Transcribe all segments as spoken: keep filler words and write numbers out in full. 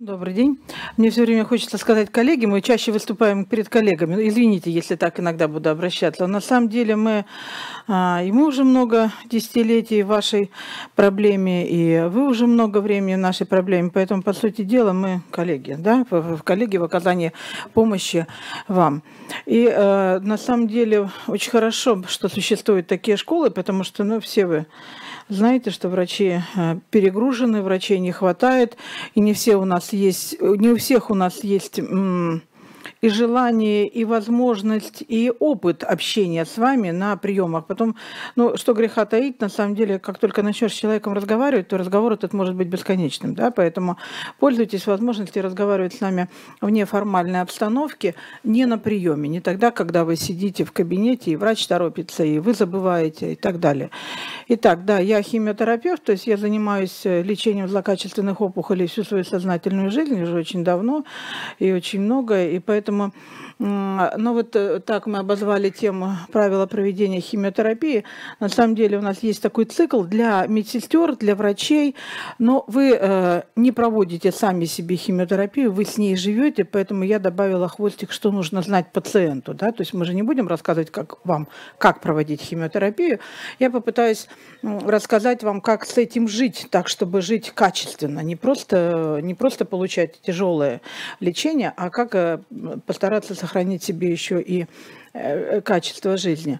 Добрый день. Мне все время хочется сказать коллеги, мы чаще выступаем перед коллегами. Ну, извините, если так иногда буду обращаться. Но на самом деле мы, а, и мы уже много десятилетий в вашей проблеме, и вы уже много времени в нашей проблеме. Поэтому, по сути дела, мы коллеги, да, в, в коллеги в оказании помощи вам. И э, на самом деле очень хорошо, что существуют такие школы, потому что, ну, все вы знаете, что врачи перегружены, врачей не хватает, и не все у нас есть, не у всех у нас есть и желание, и возможность, и опыт общения с вами на приемах. Потом, ну, что греха таить, на самом деле, как только начнешь с человеком разговаривать, то разговор этот может быть бесконечным, да, поэтому пользуйтесь возможностью разговаривать с нами в неформальной обстановке, не на приеме, не тогда, когда вы сидите в кабинете, и врач торопится, и вы забываете, и так далее. Итак, да, я химиотерапевт, то есть я занимаюсь лечением злокачественных опухолей всю свою сознательную жизнь, уже очень давно и очень много, и поэтому ну вот так мы обозвали тему правила проведения химиотерапии. На самом деле у нас есть такой цикл для медсестер, для врачей, но вы э, не проводите сами себе химиотерапию, вы с ней живете, поэтому я добавила хвостик, что нужно знать пациенту. Да? То есть мы же не будем рассказывать как вам, как проводить химиотерапию. Я попытаюсь рассказать вам, как с этим жить, так, чтобы жить качественно, не просто, не просто получать тяжелое лечение, а как постараться сохранить себе еще и качество жизни.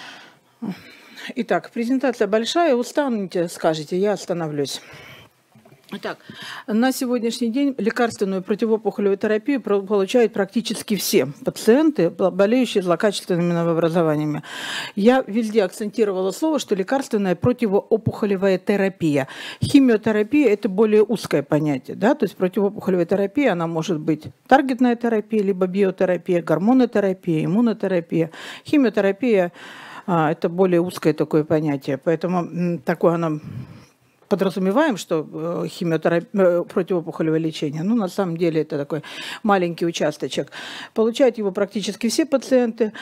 Итак, презентация большая, устанете, скажете, я остановлюсь. Итак, на сегодняшний день лекарственную противоопухолевую терапию получают практически все пациенты, болеющие злокачественными новообразованиями. Я везде акцентировала слово, что лекарственная противоопухолевая терапия. Химиотерапия – это более узкое понятие. Да? То есть противоопухолевая терапия, она может быть таргетная терапия, либо биотерапия, гормонотерапия, иммунотерапия. Химиотерапия – это более узкое такое понятие, поэтому такое оно... Подразумеваем, что химиотерапия, противоопухолевое лечение, ну, на самом деле это такой маленький участочек. Получают его практически все пациенты.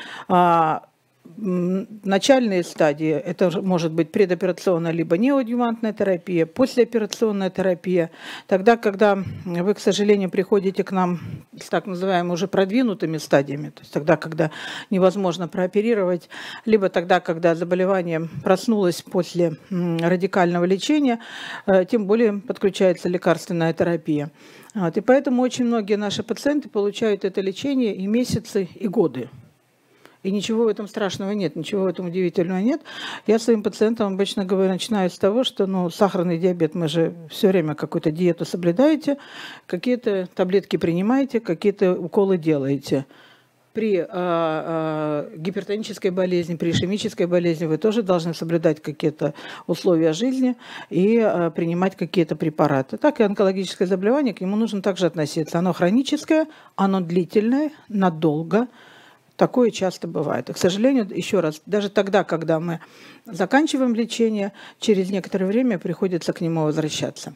Начальные стадии, это может быть предоперационная либо неоадъювантная терапия, послеоперационная терапия. Тогда, когда вы, к сожалению, приходите к нам с так называемыми уже продвинутыми стадиями, то есть тогда, когда невозможно прооперировать, либо тогда, когда заболевание проснулось после радикального лечения, тем более подключается лекарственная терапия. Вот, и поэтому очень многие наши пациенты получают это лечение и месяцы, и годы. И ничего в этом страшного нет, ничего в этом удивительного нет. Я своим пациентам обычно говорю, начинаю с того, что ну, сахарный диабет, мы же все время какую-то диету соблюдаете, какие-то таблетки принимаете, какие-то уколы делаете. При а, а, гипертонической болезни, при ишемической болезни вы тоже должны соблюдать какие-то условия жизни и а, принимать какие-то препараты. Так и онкологическое заболевание, к нему нужно также относиться. Оно хроническое, оно длительное, надолго. Такое часто бывает. И, к сожалению, еще раз, даже тогда, когда мы заканчиваем лечение, через некоторое время приходится к нему возвращаться.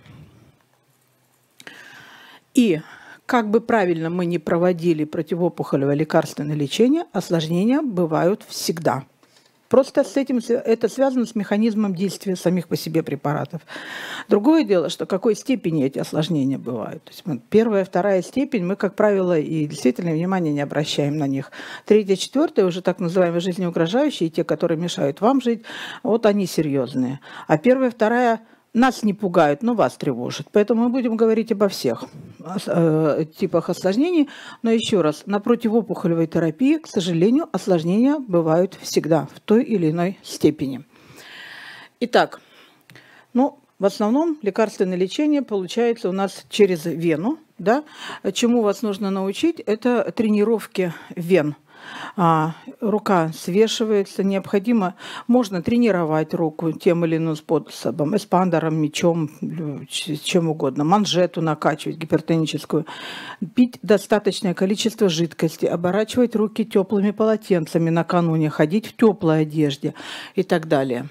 И как бы правильно мы ни проводили противоопухолевое лекарственное лечение, осложнения бывают всегда. Просто с этим это связано с механизмом действия самих по себе препаратов. Другое дело, что в какой степени эти осложнения бывают. То есть мы, первая, вторая степень, мы, как правило, и действительно внимания не обращаем на них. Третья, четвертая, уже так называемые жизнеугрожающие, те, которые мешают вам жить, вот они серьезные. А первая, вторая нас не пугают, но вас тревожит. Поэтому мы будем говорить обо всех э, типах осложнений. Но еще раз, на противоопухолевой терапии, к сожалению, осложнения бывают всегда в той или иной степени. Итак, ну, в основном лекарственное лечение получается у нас через вену. Да? Чему вас нужно научить, это тренировки вен. А, рука свешивается, необходимо, можно тренировать руку тем или иным способом, эспандером, мечом, чем угодно, манжету накачивать гипертоническую, пить достаточное количество жидкости, оборачивать руки теплыми полотенцами накануне, ходить в теплой одежде и так далее.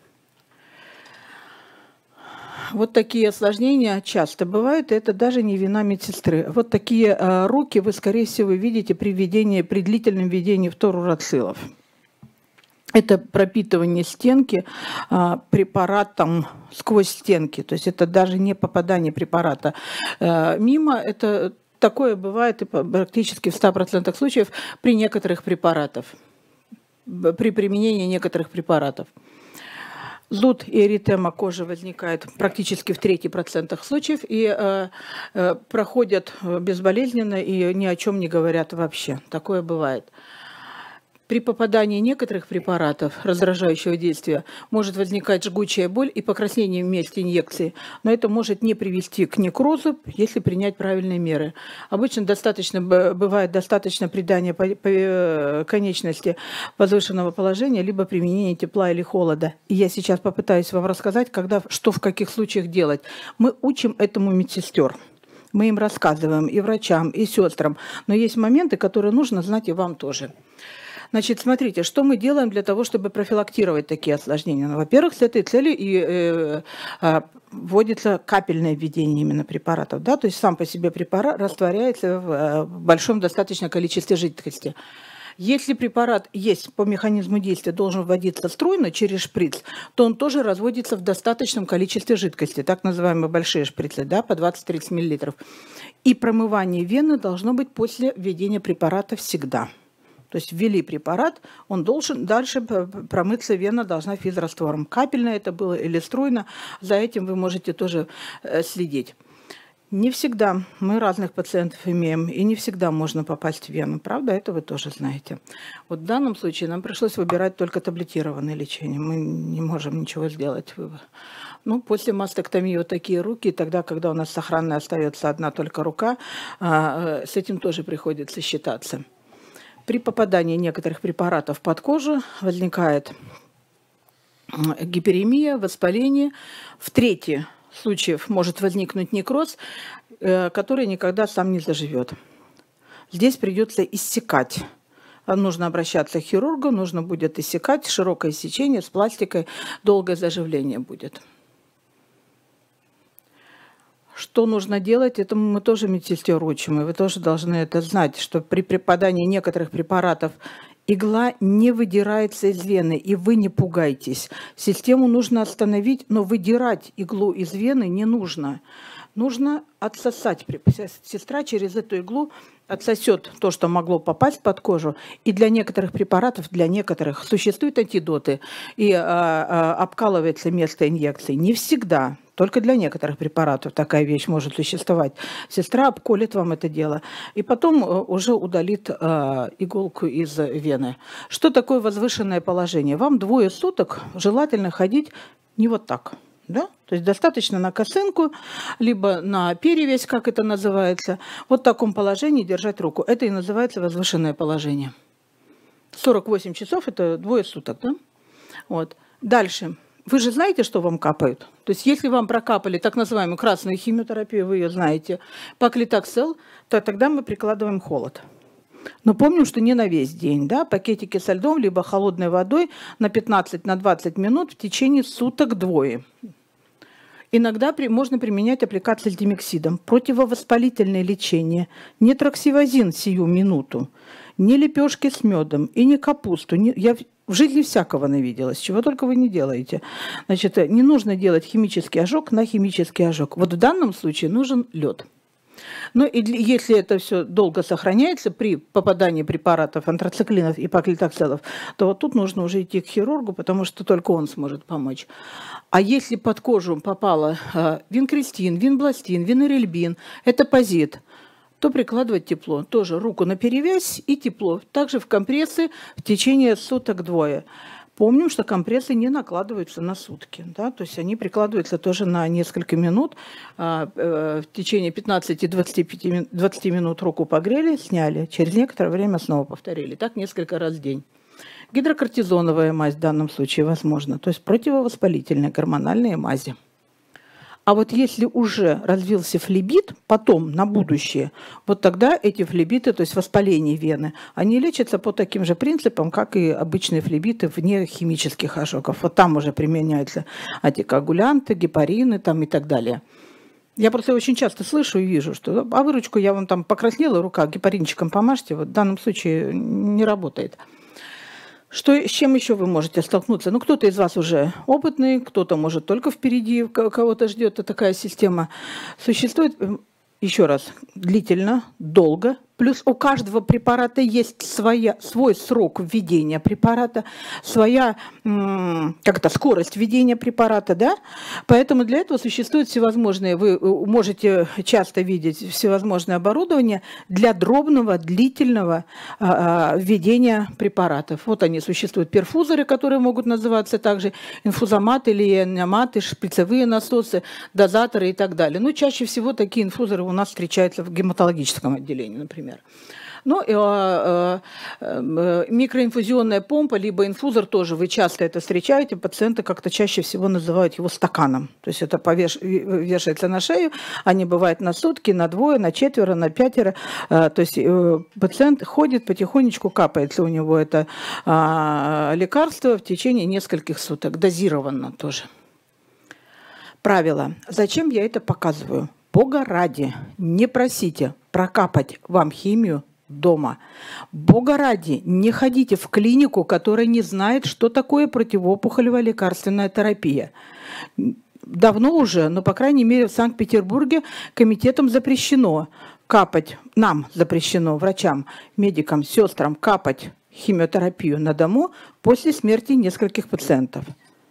Вот такие осложнения часто бывают, и это даже не вина медсестры. Вот такие э, руки вы, скорее всего, видите при, введении, при длительном введении фторурацилов. это пропитывание стенки а, препаратом сквозь стенки. То есть это даже не попадание препарата а, мимо. Это такое бывает и практически в ста процентах случаев при некоторых препаратах, при применении некоторых препаратов. Зуд и эритема кожи возникает практически в трети процентах случаев и э, э, проходят безболезненно и ни о чем не говорят вообще. Такое бывает. При попадании некоторых препаратов раздражающего действия может возникать жгучая боль и покраснение в месте инъекции, но это может не привести к некрозу, если принять правильные меры. Обычно достаточно, бывает достаточно придания конечности возвышенного положения, либо применения тепла или холода. И я сейчас попытаюсь вам рассказать, когда, что в каких случаях делать. Мы учим этому медсестер. Мы им рассказываем и врачам, и сестрам, но есть моменты, которые нужно знать и вам тоже. Значит, смотрите, что мы делаем для того, чтобы профилактировать такие осложнения. Ну, во-первых, с этой целью и э, э, вводится капельное введение именно препаратов. Да? То есть сам по себе препарат растворяется в, э, в большом достаточном количестве жидкости. Если препарат есть по механизму действия, должен вводиться струйно через шприц, то он тоже разводится в достаточном количестве жидкости, так называемые большие шприцы, да, по двадцать-тридцать миллилитров. И промывание вены должно быть после введения препарата всегда. То есть ввели препарат, он должен дальше промыться, вена должна физраствором. Капельно это было или струйно, за этим вы можете тоже следить. Не всегда, мы разных пациентов имеем, и не всегда можно попасть в вену, правда, это вы тоже знаете. Вот в данном случае нам пришлось выбирать только таблетированное лечение, мы не можем ничего сделать. Ну, после мастектомии вот такие руки, тогда, когда у нас сохранная остается одна только рука, с этим тоже приходится считаться. При попадании некоторых препаратов под кожу возникает гиперемия, воспаление. В трети случаев может возникнуть некроз, который никогда сам не заживет. Здесь придется иссекать. Нужно обращаться к хирургу, нужно будет иссекать, широкое сечение с пластикой, долгое заживление будет. Что нужно делать, этому мы тоже медсестер учим, и вы тоже должны это знать, что при попадании некоторых препаратов игла не выдирается из вены, и вы не пугайтесь. Систему нужно остановить, но выдирать иглу из вены не нужно. Нужно отсосать. Сестра через эту иглу отсосет то, что могло попасть под кожу. И для некоторых препаратов, для некоторых существуют антидоты, и а, а, обкалывается место инъекции. Не всегда. Только для некоторых препаратов такая вещь может существовать. Сестра обколет вам это дело и потом уже удалит э, иголку из вены. Что такое возвышенное положение? Вам двое суток желательно ходить не вот так. Да? То есть достаточно на косынку, либо на перевязь, как это называется. Вот в таком положении держать руку. Это и называется возвышенное положение. сорок восемь часов – это двое суток. Да? Вот. Дальше. Вы же знаете, что вам капают? То есть если вам прокапали так называемую красную химиотерапию, вы ее знаете, паклитоксел, то тогда мы прикладываем холод. Но помним, что не на весь день. Да? Пакетики со льдом, либо холодной водой на пятнадцать-двадцать минут в течение суток двое. Иногда при, можно применять аппликацию с димексидом. Противовоспалительное лечение. Не троксивозин сию минуту, не лепешки с медом и не капусту. Не, я в жизни всякого навиделась, чего только вы не делаете. Значит, не нужно делать химический ожог на химический ожог. Вот в данном случае нужен лед. Ну и если это все долго сохраняется при попадании препаратов антрациклинов и паклитокселов, то вот тут нужно уже идти к хирургу, потому что только он сможет помочь. А если под кожу попало э, винкристин, винбластин, винорельбин, этапозит, то прикладывать тепло. Тоже руку на перевязь и тепло. Также в компрессы в течение суток двое. Помним, что компрессы не накладываются на сутки. Да? То есть они прикладываются тоже на несколько минут. В течение пятнадцати-двадцати минут руку погрели, сняли. Через некоторое время снова повторили. Так несколько раз в день. Гидрокортизоновая мазь в данном случае возможна. То есть противовоспалительные гормональные мази. А вот если уже развился флебит, потом, на будущее, вот тогда эти флебиты, то есть воспаление вены, они лечатся по таким же принципам, как и обычные флебиты вне химических ожогов. Вот там уже применяются антикоагулянты, гепарины там и так далее. Я просто очень часто слышу и вижу, что а выручку я вам там покраснела, рука гепаринчиком помажьте, вот в данном случае не работает. Что, с чем еще вы можете столкнуться? Ну, кто-то из вас уже опытный, кто-то, может, только впереди кого-то ждет такая система. Существует, еще раз, длительно, долго. Плюс у каждого препарата есть своя, свой срок введения препарата, своя как-то скорость введения препарата, да? Поэтому для этого существуют всевозможные, вы можете часто видеть всевозможное оборудование для дробного, длительного а, введения препаратов. Вот они существуют, перфузоры, которые могут называться также инфузоматы или иономаты, шприцевые насосы, дозаторы и так далее. Но чаще всего такие инфузоры у нас встречаются в гематологическом отделении, например. Ну, э, э, микроинфузионная помпа, либо инфузор тоже, вы часто это встречаете, пациенты как-то чаще всего называют его стаканом. То есть это повеш... вешается на шею, они бывают на сутки, на двое, на четверо, на пятеро. Э, то есть э, пациент ходит потихонечку, капается у него это э, лекарство в течение нескольких суток, дозированно тоже. Правило. Зачем я это показываю? Бога ради, не просите прокапать вам химию дома. Бога ради, не ходите в клинику, которая не знает, что такое противоопухолевая лекарственная терапия. Давно уже, но, по крайней мере, в Санкт-Петербурге комитетом запрещено капать, нам запрещено, врачам, медикам, сестрам, капать химиотерапию на дому после смерти нескольких пациентов.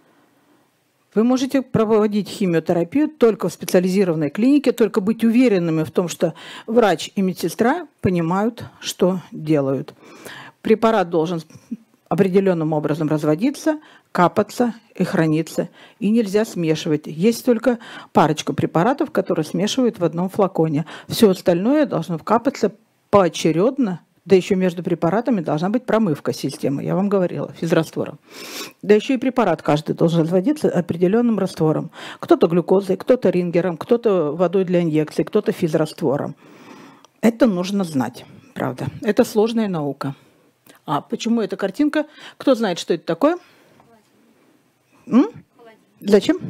Вы можете проводить химиотерапию только в специализированной клинике, только быть уверенными в том, что врач и медсестра понимают, что делают. Препарат должен определенным образом разводиться, капаться и храниться. И нельзя смешивать. Есть только парочка препаратов, которые смешивают в одном флаконе. Все остальное должно капаться поочередно. Да еще между препаратами должна быть промывка системы, я вам говорила, физраствором. Да еще и препарат каждый должен разводиться определенным раствором. Кто-то глюкозой, кто-то рингером, кто-то водой для инъекций, кто-то физраствором. Это нужно знать, правда. Это сложная наука. А почему эта картинка? Кто знает, что это такое? М? Зачем?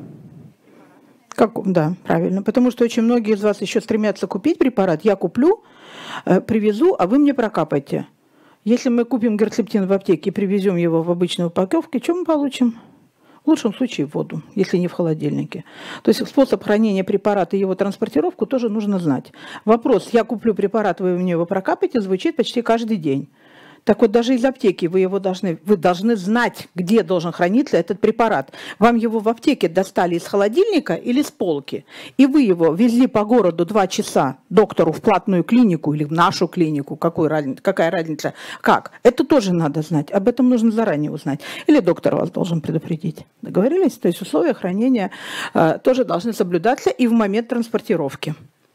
Как? Да, правильно. Потому что очень многие из вас еще стремятся купить препарат. Я куплю, привезу, а вы мне прокапайте. Если мы купим герцептин в аптеке и привезем его в обычной упаковке, что мы получим? В лучшем случае воду, если не в холодильнике. То есть способ хранения препарата и его транспортировку тоже нужно знать. Вопрос, я куплю препарат, вы мне его прокапаете, звучит почти каждый день. Так вот, даже из аптеки вы его должны, вы должны знать, где должен храниться этот препарат. Вам его в аптеке достали из холодильника или с полки, и вы его везли по городу два часа доктору в платную клинику или в нашу клинику, какую разница, какая разница, как? Это тоже надо знать, об этом нужно заранее узнать. Или доктор вас должен предупредить. Договорились? То есть условия хранения э, тоже должны соблюдаться и в момент транспортировки.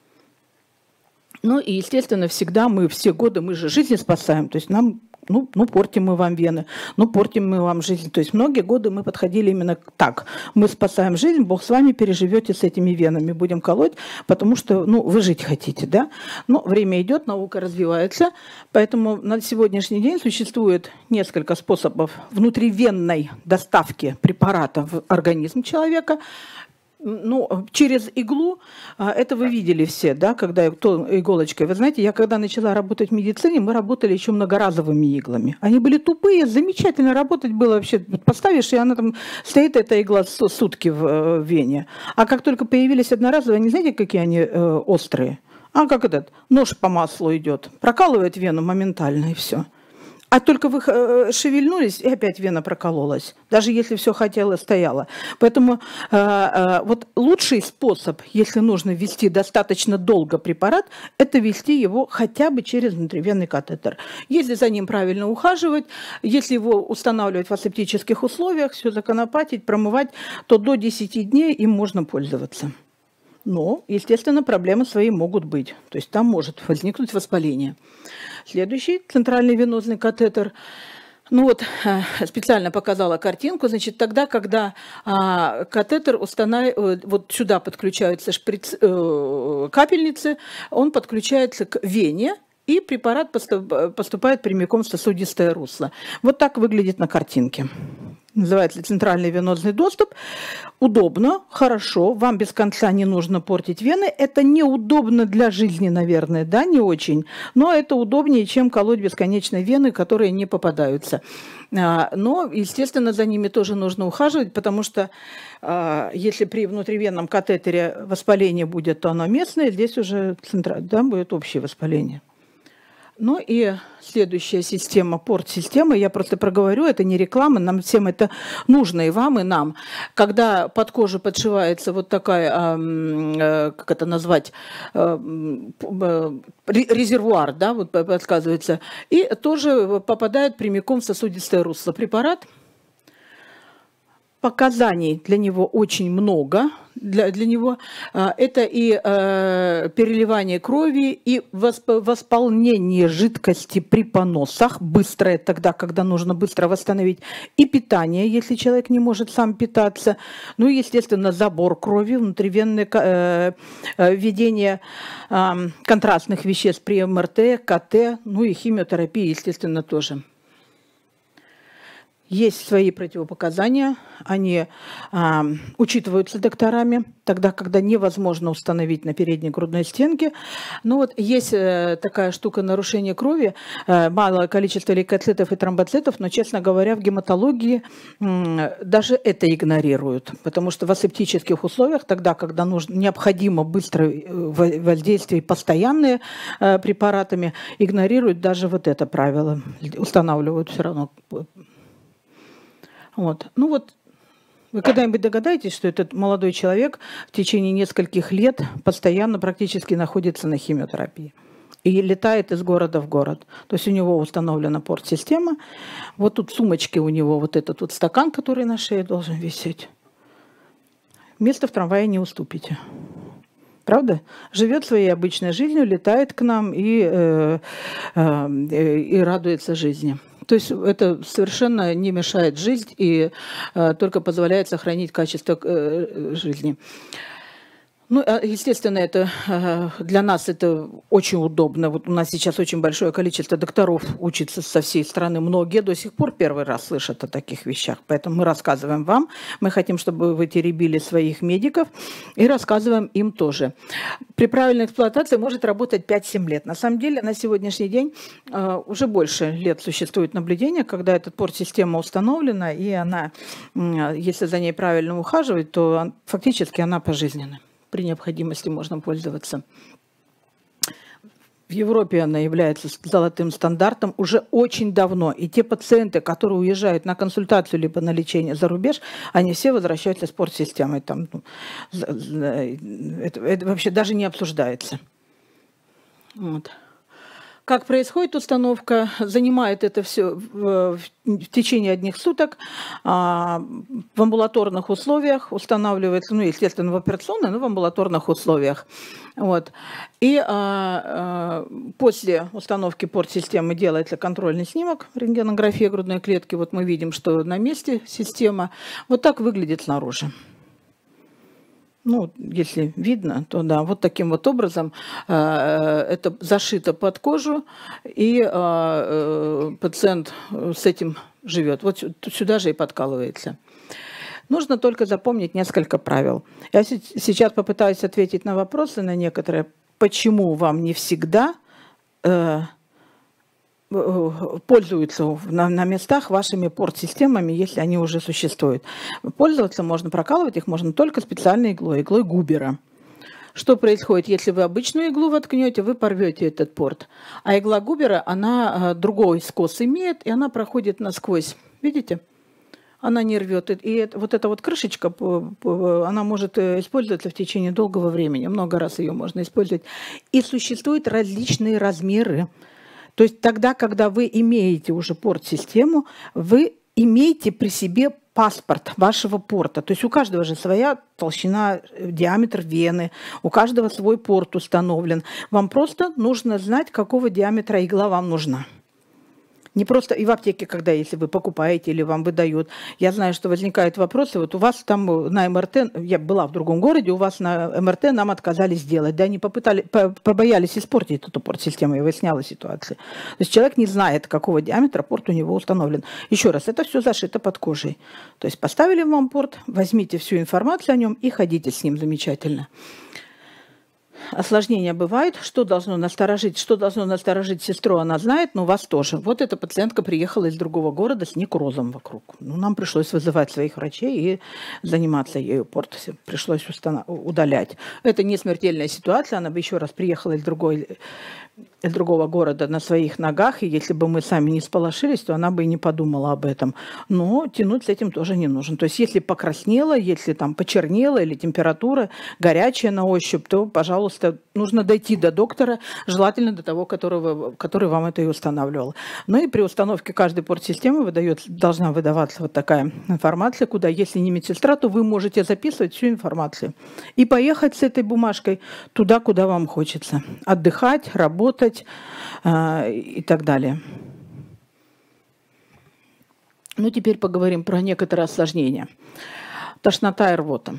Ну и, естественно, всегда мы все годы, мы же жизни спасаем, то есть нам, ну, ну, портим мы вам вены, ну, портим мы вам жизнь. То есть многие годы мы подходили именно так. Мы спасаем жизнь, Бог с вами, переживете с этими венами, будем колоть, потому что, ну, вы жить хотите, да? Но время идет, наука развивается, поэтому на сегодняшний день существует несколько способов внутривенной доставки препарата в организм человека. Ну, через иглу, это вы видели все, да, когда то иголочкой. Вы знаете, я когда начала работать в медицине, мы работали еще многоразовыми иглами. Они были тупые, замечательно работать было вообще. Поставишь, и она там стоит, эта игла сутки в вене. А как только появились одноразовые, не знаете, какие они э, острые? А как этот нож по маслу идет, прокалывает вену моментально и все. А только вы шевельнулись, и опять вена прокололась, даже если все хотело, стояло. Поэтому э, э, вот лучший способ, если нужно ввести достаточно долго препарат, это ввести его хотя бы через внутривенный катетер. Если за ним правильно ухаживать, если его устанавливать в асептических условиях, все законопатить, промывать, то до десяти дней им можно пользоваться. Но, естественно, проблемы свои могут быть. То есть там может возникнуть воспаление. Следующий центральный венозный катетер. Ну вот, специально показала картинку. Значит, тогда, когда а, катетер устанавливает, вот сюда подключаются шприц, э, капельницы, он подключается к вене, и препарат поступает прямиком в сосудистое русло. Вот так выглядит на картинке. называется центральный венозный доступ. Удобно, хорошо, вам без конца не нужно портить вены. Это неудобно для жизни, наверное, да, не очень, но это удобнее, чем колоть бесконечно вены, которые не попадаются. Но, естественно, за ними тоже нужно ухаживать, потому что если при внутривенном катетере воспаление будет, то оно местное, здесь уже центральное, да, будет общее воспаление. Ну и следующая система, порт-система, я просто проговорю, это не реклама, нам всем это нужно, и вам, и нам. Когда под кожу подшивается вот такая, как это назвать, резервуар, да, вот подсказывается, и тоже попадает прямиком в сосудистое русло препарат. Показаний для него очень много. Для, для него это и э, переливание крови, и восполнение жидкости при поносах, быстрое тогда, когда нужно быстро восстановить, и питание, если человек не может сам питаться, ну и, естественно, забор крови, внутривенное э, введение э, контрастных веществ при эм эр тэ, ка тэ, ну и химиотерапия, естественно, тоже. Есть свои противопоказания, они а, учитываются докторами, тогда, когда невозможно установить на передней грудной стенке. Ну вот есть э, такая штука нарушения крови, э, малое количество лейкоцитов и тромбоцитов, но, честно говоря, в гематологии э, даже это игнорируют, потому что в асептических условиях, тогда, когда нужно, необходимо быстрое воздействие постоянные э, препаратами, игнорируют даже вот это правило, устанавливают все равно. Вот. Ну вот, вы когда-нибудь догадаетесь, что этот молодой человек в течение нескольких лет постоянно практически находится на химиотерапии и летает из города в город. То есть у него установлена порт-система. Вот тут в сумочке у него вот этот вот стакан, который на шее должен висеть. Место в трамвае не уступите. Правда? Живет своей обычной жизнью, летает к нам и, э, э, и радуется жизни. То есть это совершенно не мешает жить и э, только позволяет сохранить качество э, жизни. Ну, естественно, это для нас это очень удобно. Вот у нас сейчас очень большое количество докторов учится со всей страны. Многие до сих пор первый раз слышат о таких вещах. Поэтому мы рассказываем вам. Мы хотим, чтобы вы теребили своих медиков и рассказываем им тоже. При правильной эксплуатации может работать пять-семь лет. На самом деле, на сегодняшний день уже больше лет существует наблюдение, когда эта порт-система установлена, и она, если за ней правильно ухаживать, то фактически она пожизненна. При необходимости можно пользоваться. В Европе она является золотым стандартом уже очень давно. И те пациенты, которые уезжают на консультацию либо на лечение за рубеж, они все возвращаются с порт-системой. Там, ну, это, это вообще даже не обсуждается. Вот. Как происходит установка? Занимает это все в, в течение одних суток. А, в амбулаторных условиях устанавливается, ну, естественно, в операционной, но в амбулаторных условиях. Вот. И а, а, после установки порт-системы делается контрольный снимок, рентгенография грудной клетки. Вот мы видим, что на месте система. Вот так выглядит снаружи. Ну, если видно, то да, вот таким вот образом э, это зашито под кожу, и э, пациент с этим живет. Вот сюда же и подкалывается. Нужно только запомнить несколько правил. Я сейчас попытаюсь ответить на вопросы, на некоторые, почему вам не всегда э, пользуются на, на местах вашими порт-системами, если они уже существуют. Пользоваться можно, прокалывать их можно только специальной иглой, иглой Губера. Что происходит, если вы обычную иглу воткнете, вы порвете этот порт. А игла Губера, она другой скос имеет, и она проходит насквозь. Видите? Она не рвет. И вот эта вот крышечка, она может использоваться в течение долгого времени. Много раз ее можно использовать. И существуют различные размеры. То есть тогда, когда вы имеете уже порт-систему, вы имеете при себе паспорт вашего порта. То есть у каждого же своя толщина, диаметр вены, у каждого свой порт установлен. Вам просто нужно знать, какого диаметра игла вам нужна. Не просто и в аптеке, когда если вы покупаете или вам выдают. Я знаю, что возникают вопросы. Вот у вас там на эм эр тэ, я была в другом городе, у вас на эм эр тэ нам отказали сделать. Да, они попытали, побоялись испортить эту порт-систему, и выясняла ситуацию. То есть человек не знает, какого диаметра порт у него установлен. Еще раз, это все зашито под кожей. То есть поставили вам порт, возьмите всю информацию о нем и ходите с ним замечательно. Осложнения бывают. Что должно насторожить? Что должно насторожить сестру, она знает, но вас тоже. Вот эта пациентка приехала из другого города с некрозом вокруг. Ну, нам пришлось вызывать своих врачей и заниматься ею. Порт пришлось удалять. Это не смертельная ситуация. Она бы еще раз приехала из другой... из другого города на своих ногах, и если бы мы сами не сполошились, то она бы и не подумала об этом. Но тянуть с этим тоже не нужно. То есть если покраснела, если там почернела или температура горячая на ощупь, то, пожалуйста, нужно дойти до доктора, желательно до того, которого, который вам это и устанавливал. Ну и при установке каждой порт-системы выдает, должна выдаваться вот такая информация, куда, если не медсестра, то вы можете записывать всю информацию и поехать с этой бумажкой туда, куда вам хочется. Отдыхать, работать, и так далее. Ну, теперь поговорим про некоторые осложнения. Тошнота и рвота.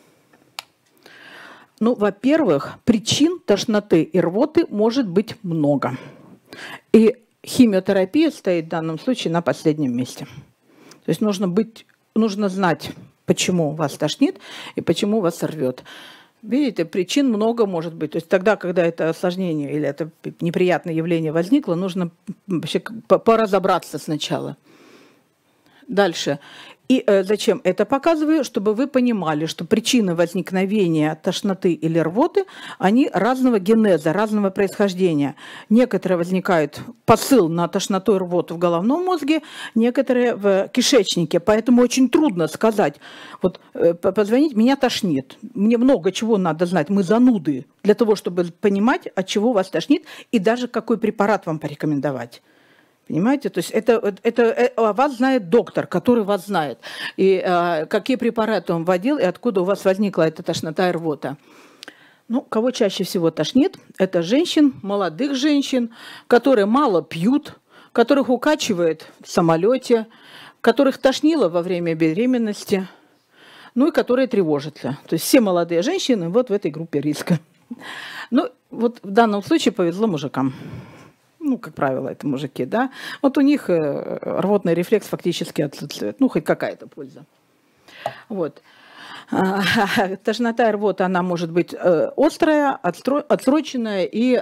Ну, во-первых, причин тошноты и рвоты может быть много. И химиотерапия стоит в данном случае на последнем месте. То есть нужно быть, нужно знать, почему вас тошнит и почему вас рвет. Видите, причин много может быть. То есть тогда, когда это осложнение или это неприятное явление возникло, нужно вообще поразобраться сначала. Дальше. И э, зачем это показываю? Чтобы вы понимали, что причины возникновения тошноты или рвоты, они разного генеза, разного происхождения. Некоторые возникают посыл на тошноту и рвоту в головном мозге, некоторые в кишечнике. Поэтому очень трудно сказать, вот э, позвонить, меня тошнит. Мне много чего надо знать, мы зануды, для того, чтобы понимать, от чего вас тошнит, и даже какой препарат вам порекомендовать. Понимаете? То есть это, это, это вас знает доктор, который вас знает. И а, какие препараты он вводил, и откуда у вас возникла эта тошнота и рвота. Ну, кого чаще всего тошнит? Это женщин, молодых женщин, которые мало пьют, которых укачивает в самолете, которых тошнило во время беременности, ну и которые тревожатся. То есть все молодые женщины вот в этой группе риска. Ну, вот в данном случае повезло мужикам. Ну, как правило, это мужики, да. Вот у них рвотный рефлекс фактически отсутствует. Ну, хоть какая-то польза. Вот. Тошнота и рвота, она может быть острая, отсроченная и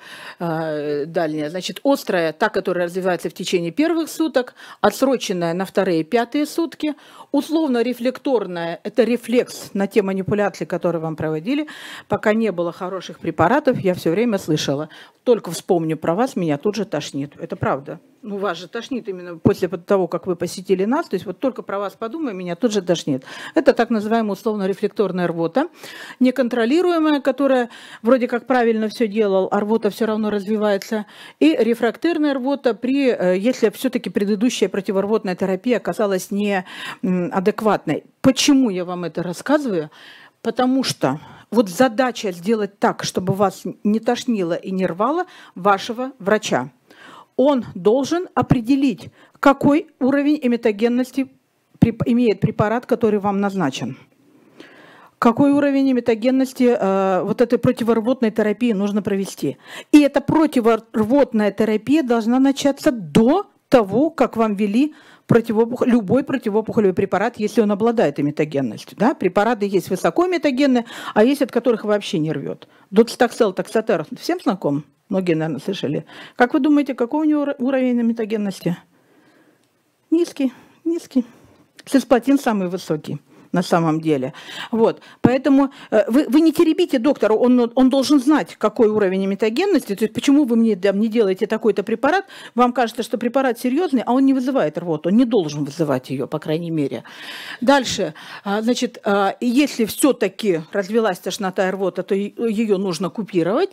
дальняя. Значит, острая, та, которая развивается в течение первых суток, отсроченная на вторые и пятые сутки, условно-рефлекторная, это рефлекс на те манипуляции, которые вам проводили. Пока не было хороших препаратов, я все время слышала, только вспомню про вас, меня тут же тошнит. Это правда. Ну, вас же тошнит именно после того, как вы посетили нас, то есть вот только про вас подумай, меня тут же тошнит. Это так называемая условно-рефлекторная рвота, неконтролируемая, которая вроде как правильно все делал, а рвота все равно развивается, и рефрактерная рвота, при, если все-таки предыдущая противорвотная терапия оказалась неадекватной. Почему я вам это рассказываю? Потому что вот задача сделать так, чтобы вас не тошнило и не рвало вашего врача. Он должен определить, какой уровень эметогенности имеет препарат, который вам назначен. Какой уровень эметогенности э, вот этой противорвотной терапии нужно провести. И эта противорвотная терапия должна начаться до того, как вам ввели противопух... любой противопухолевый препарат, если он обладает эметогенностью. Да? Препараты есть высокоэметогенные, а есть от которых вообще не рвет. Доцитоксел, токсотер, всем знаком? Многие, наверное, слышали. Как вы думаете, какой у него уровень эметогенности? Низкий, низкий. Цисплатин самый высокий на самом деле. Вот. Поэтому вы, вы не теребите доктора, он, он должен знать, какой уровень эметогенности, то есть почему вы мне не делаете такой-то препарат, вам кажется, что препарат серьезный, а он не вызывает рвоту, он не должен вызывать ее, по крайней мере. Дальше, значит, если все-таки развилась тошнота и рвота, то ее нужно купировать.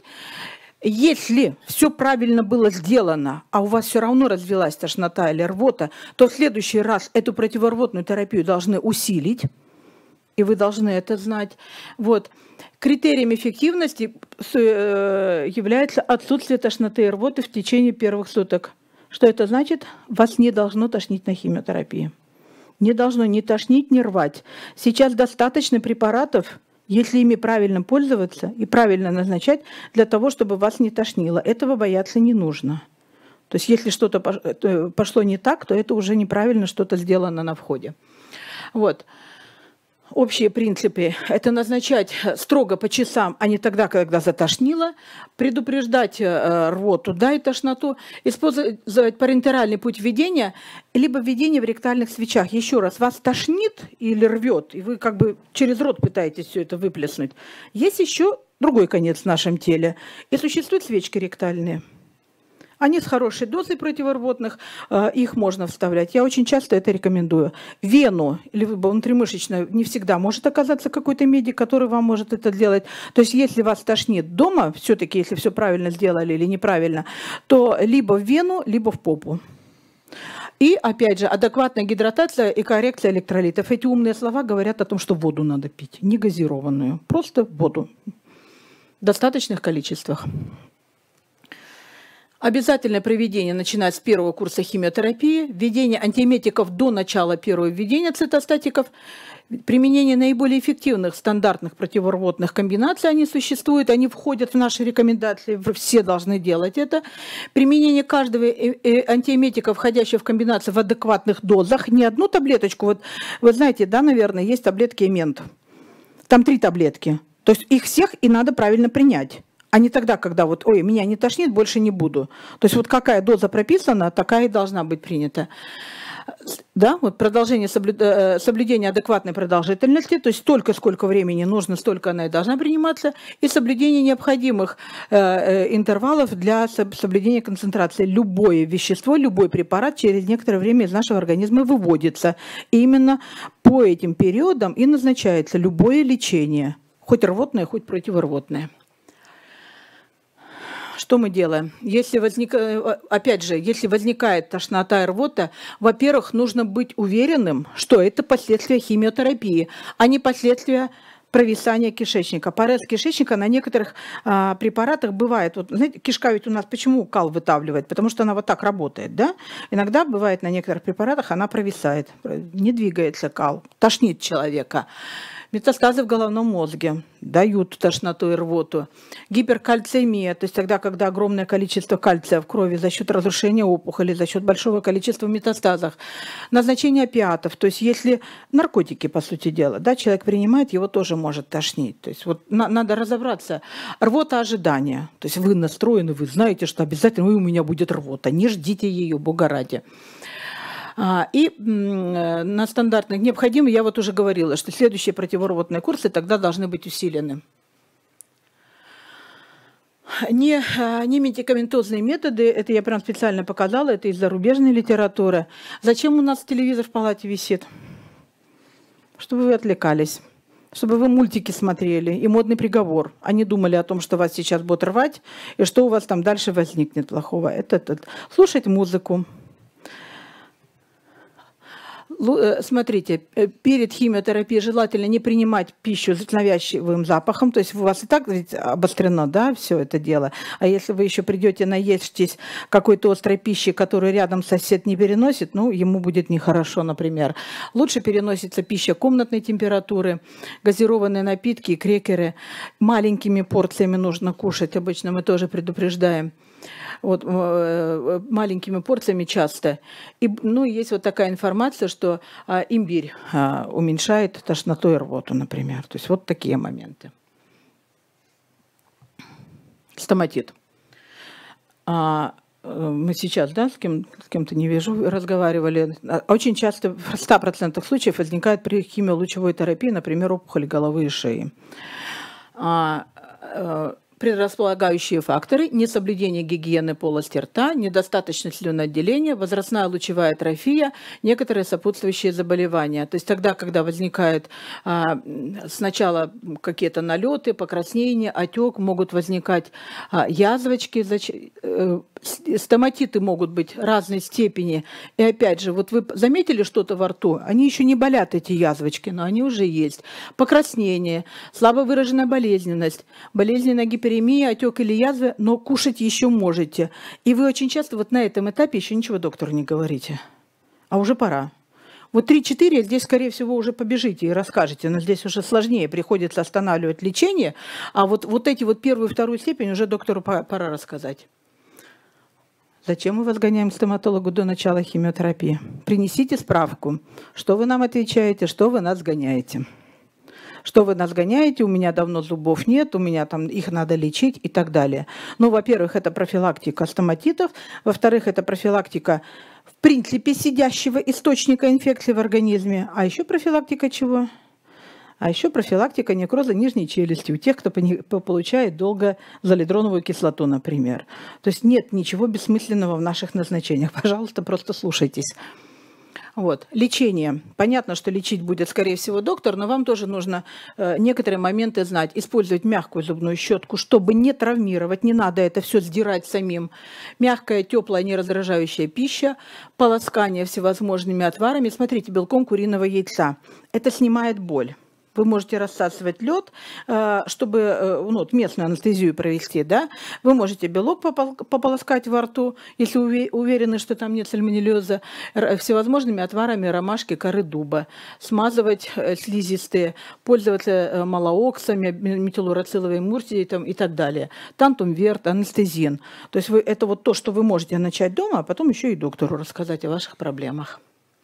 Если все правильно было сделано, а у вас все равно развилась тошнота или рвота, то в следующий раз эту противорвотную терапию должны усилить, и вы должны это знать. Вот. Критерием эффективности является отсутствие тошноты и рвоты в течение первых суток. Что это значит? Вас не должно тошнить на химиотерапии. Не должно ни тошнить, ни рвать. Сейчас достаточно препаратов, если ими правильно пользоваться и правильно назначать, для того, чтобы вас не тошнило. Этого бояться не нужно. То есть если что-то пошло не так, то это уже неправильно что-то сделано на входе. Вот. Общие принципы – это назначать строго по часам, а не тогда, когда затошнило, предупреждать рвоту, да, и тошноту, использовать парентеральный путь введения, либо введение в ректальных свечах. Еще раз, вас тошнит или рвет, и вы как бы через рот пытаетесь все это выплеснуть. Есть еще другой конец в нашем теле, и существуют свечки ректальные. Они с хорошей дозой противорвотных, их можно вставлять. Я очень часто это рекомендую. Вену или внутримышечную не всегда может оказаться какой-то медик, который вам может это делать. То есть если вас тошнит дома, все-таки если все правильно сделали или неправильно, то либо в вену, либо в попу. И, опять же, адекватная гидратация и коррекция электролитов. Эти умные слова говорят о том, что воду надо пить, не газированную, просто воду в достаточных количествах. Обязательное проведение начинать с первого курса химиотерапии, введение антиэметиков до начала первого введения цитостатиков, применение наиболее эффективных стандартных противорвотных комбинаций, они существуют, они входят в наши рекомендации, все должны делать это. Применение каждого антиэметика, входящего в комбинацию в адекватных дозах, не одну таблеточку, вот вы знаете, да, наверное, есть таблетки Эмент, там три таблетки, то есть их всех и надо правильно принять. А не тогда, когда вот, ой, меня не тошнит, больше не буду. То есть вот какая доза прописана, такая и должна быть принята. Да, вот продолжение соблюдения адекватной продолжительности, то есть столько, сколько времени нужно, столько она и должна приниматься, и соблюдение необходимых интервалов для соблюдения концентрации. Любое вещество, любой препарат через некоторое время из нашего организма выводится. И именно по этим периодам и назначается любое лечение, хоть рвотное, хоть противорвотное. Что мы делаем? Если возник... Опять же, если возникает тошнота и рвота, во-первых, нужно быть уверенным, что это последствия химиотерапии, а не последствия провисания кишечника. Парез кишечника на некоторых а, препаратах бывает. Вот, знаете, кишка ведь у нас почему кал вытавливает? Потому что она вот так работает, да? Иногда бывает на некоторых препаратах она провисает, не двигается кал, тошнит человека. Метастазы в головном мозге дают тошноту и рвоту. Гиперкальцемия, то есть тогда, когда огромное количество кальция в крови за счет разрушения опухоли, за счет большого количества метастазов. Назначение опиатов, то есть если наркотики, по сути дела, да, человек принимает, его тоже может тошнить. То есть вот на, надо разобраться. Рвота ожидания, то есть вы настроены, вы знаете, что обязательно у меня будет рвота, не ждите ее, Бога ради. И на стандартных необходимых, я вот уже говорила, что следующие противорвотные курсы тогда должны быть усилены. Не, не медикаментозные методы, это я прям специально показала, это из зарубежной литературы. Зачем у нас телевизор в палате висит? Чтобы вы отвлекались, чтобы вы мультики смотрели и модный приговор, а не думали о том, что вас сейчас будут рвать и что у вас там дальше возникнет плохого. Это, это. Слушать музыку. Смотрите, перед химиотерапией желательно не принимать пищу с навязчивым запахом, то есть у вас и так ведь обострено, да, все это дело. А если вы еще придете наестись какой-то острой пищи, которую рядом сосед не переносит, ну, ему будет нехорошо, например. Лучше переносится пища комнатной температуры, газированные напитки и крекеры. Маленькими порциями нужно кушать, обычно мы тоже предупреждаем. Вот, маленькими порциями часто. И, ну, есть вот такая информация, что а, имбирь а, уменьшает тошноту и рвоту, например. То есть вот такие моменты. Стоматит. А, мы сейчас, да, с кем, с кем-то не вижу, разговаривали. Очень часто в ста процентах случаев возникает при химиолучевой терапии, например, опухоль головы и шеи. А, а, Предрасполагающие факторы: несоблюдение гигиены полости рта, недостаточное слюноотделение, возрастная лучевая атрофия, некоторые сопутствующие заболевания. То есть тогда, когда возникают а, сначала какие-то налеты, покраснения, отек, могут возникать а, язвочки, стоматиты могут быть разной степени. И опять же, вот вы заметили что-то во рту, они еще не болят, эти язвочки, но они уже есть. Покраснение, слабо выраженная болезненность, болезненная гиперемия, отек или язва, но кушать еще можете. И вы очень часто вот на этом этапе еще ничего доктору не говорите. А уже пора. Вот три-четыре здесь, скорее всего, уже побежите и расскажете, но здесь уже сложнее, приходится останавливать лечение, а вот, вот эти вот первую и вторую степень уже доктору пора рассказать. Зачем мы вас гоняем к стоматологу до начала химиотерапии? Принесите справку, что вы нам отвечаете, что вы нас гоняете. Что вы нас гоняете, у меня давно зубов нет, у меня там их надо лечить и так далее. Ну, во-первых, это профилактика стоматитов, во-вторых, это профилактика, в принципе, сидящего источника инфекции в организме, а еще профилактика чего? А еще профилактика некроза нижней челюсти у тех, кто получает долго залидроновую кислоту, например. То есть нет ничего бессмысленного в наших назначениях. Пожалуйста, просто слушайтесь. Вот. Лечение. Понятно, что лечить будет, скорее всего, доктор, но вам тоже нужно э, некоторые моменты знать. Использовать мягкую зубную щетку, чтобы не травмировать, не надо это все сдирать самим. Мягкая, теплая, нераздражающая пища, полоскание всевозможными отварами. Смотрите, белком куриного яйца. Это снимает боль. Вы можете рассасывать лед, чтобы ну, местную анестезию провести. Да? Вы можете белок пополоскать во рту, если уверены, что там нет сальмонеллеза, всевозможными отварами ромашки, коры дуба, смазывать слизистые, пользоваться малооксами, метилурациловой муртией и так далее. Тантум верт, анестезин. То есть вы, это вот то, что вы можете начать дома, а потом еще и доктору рассказать о ваших проблемах.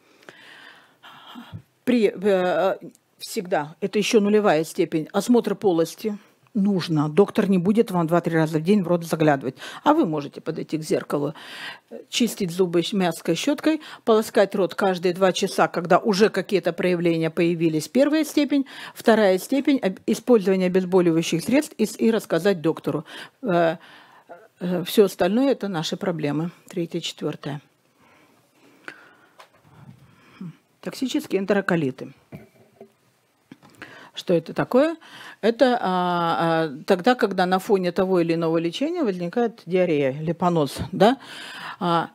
При... Всегда, это еще нулевая степень, осмотр полости нужно. Доктор не будет вам два-три раза в день в рот заглядывать. А вы можете подойти к зеркалу, чистить зубы мягкой щеткой, полоскать рот каждые два часа, когда уже какие-то проявления появились. Первая степень. Вторая степень – использование обезболивающих средств и, и рассказать доктору. Все остальное – это наши проблемы. Третья, четвертая. Токсические энтероколиты. Что это такое? Это а, а, тогда, когда на фоне того или иного лечения возникает диарея, липоноз. Да? А,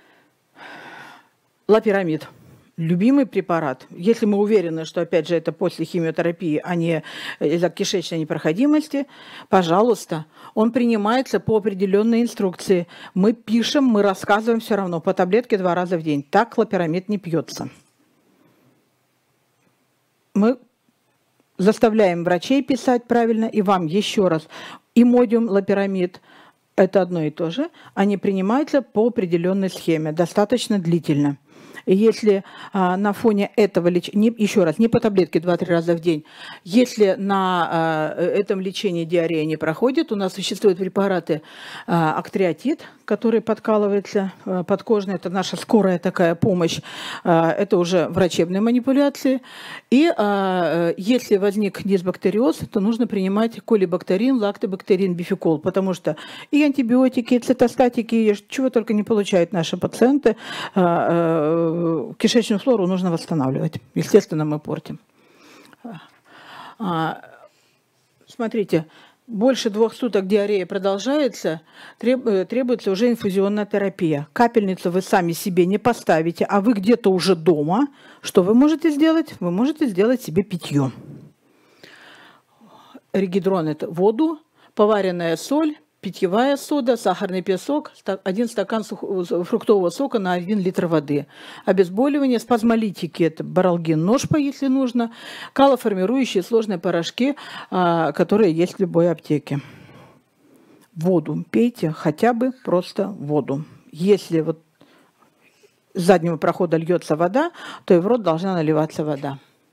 лапирамид. Любимый препарат. Если мы уверены, что, опять же, это после химиотерапии, а не из-за кишечной непроходимости, пожалуйста, он принимается по определенной инструкции. Мы пишем, мы рассказываем все равно по таблетке два раза в день. Так лапирамид не пьется. Мы заставляем врачей писать правильно, и вам еще раз. Имодиум, лапирамид – это одно и то же. Они принимаются по определенной схеме, достаточно длительно. И если а, на фоне этого лечения, еще раз, не по таблетке два-три раза в день, если на а, этом лечении диарея не проходит, у нас существуют препараты а, актриотид, который подкалывается а, подкожно, это наша скорая такая помощь, а, это уже врачебные манипуляции. И а, если возник дисбактериоз, то нужно принимать колибактерин, лактобактерин, бификол, потому что и антибиотики, и цитостатики, и чего только не получают наши пациенты, а, а, кишечную флору нужно восстанавливать. Естественно, мы портим. Смотрите, больше двух суток диарея продолжается, требуется уже инфузионная терапия. Капельницу вы сами себе не поставите, а вы где-то уже дома. Что вы можете сделать? Вы можете сделать себе питье. Регидрон – это воду, поваренная соль, питьевая сода, сахарный песок, один стакан фруктового сока на один литр воды. Обезболивание, спазмолитики – это баралгин, ножпа, если нужно, калоформирующие сложные порошки, которые есть в любой аптеке. Воду пейте, хотя бы просто воду. Если вот с заднего прохода льется вода, то и в рот должна наливаться вода.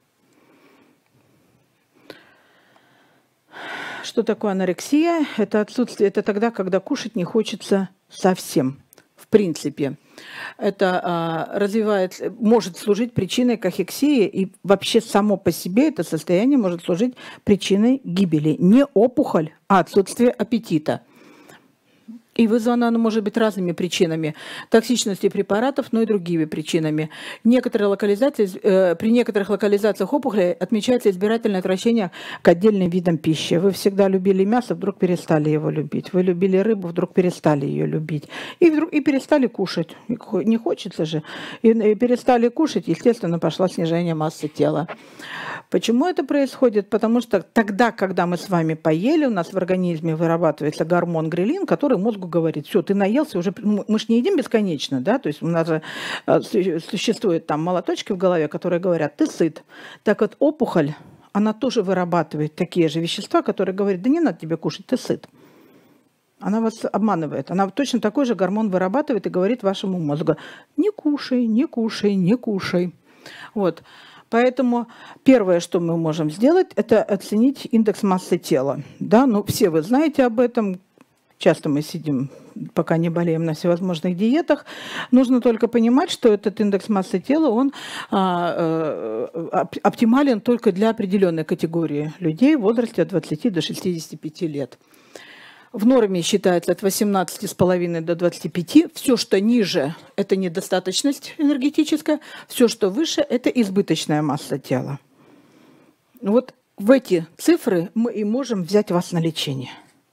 Что такое анорексия? Это отсутствие, это тогда, когда кушать не хочется совсем, в принципе. Это а, развивает, может служить причиной кахексии, и вообще само по себе это состояние может служить причиной гибели. Не опухоль, а отсутствие аппетита. И вызвано оно может быть разными причинами. Токсичности препаратов, но и другими причинами. Некоторые локализации, э, при некоторых локализациях опухолей отмечается избирательное отвращение к отдельным видам пищи. Вы всегда любили мясо, вдруг перестали его любить. Вы любили рыбу, вдруг перестали ее любить. И, вдруг, и перестали кушать. Не хочется же. И, и перестали кушать, естественно, пошло снижение массы тела. Почему это происходит? Потому что тогда, когда мы с вами поели, у нас в организме вырабатывается гормон грелин, который мозгу говорит: все, ты наелся, уже мы же не едим бесконечно, да, то есть у нас же существуют там молоточки в голове, которые говорят: ты сыт. Так вот, опухоль, она тоже вырабатывает такие же вещества, которые говорят: да не надо тебе кушать, ты сыт. Она вас обманывает. Она точно такой же гормон вырабатывает и говорит вашему мозгу: не кушай, не кушай, не кушай. Вот. Поэтому первое, что мы можем сделать, это оценить индекс массы тела. Да? Ну, все вы знаете об этом. Часто мы сидим, пока не болеем, на всевозможных диетах. Нужно только понимать, что этот индекс массы тела, он а, а, оптимален только для определенной категории людей в возрасте от двадцати до шестидесяти пяти лет. В норме считается от восемнадцати с половиной до двадцати пяти. Все, что ниже, это недостаточность энергетическая. Все, что выше, это избыточная масса тела. Вот в эти цифры мы и можем взять вас на лечение.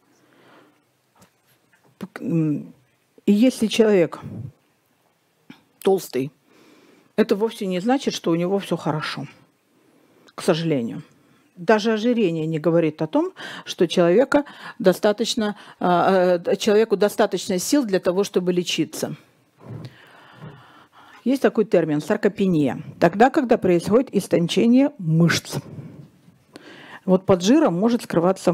И если человек толстый, это вовсе не значит, что у него все хорошо, к сожалению. Даже ожирение не говорит о том, что человека достаточно, человеку достаточно сил для того, чтобы лечиться. Есть такой термин – саркопения. Тогда, когда происходит истончение мышц. Вот под жиром может скрываться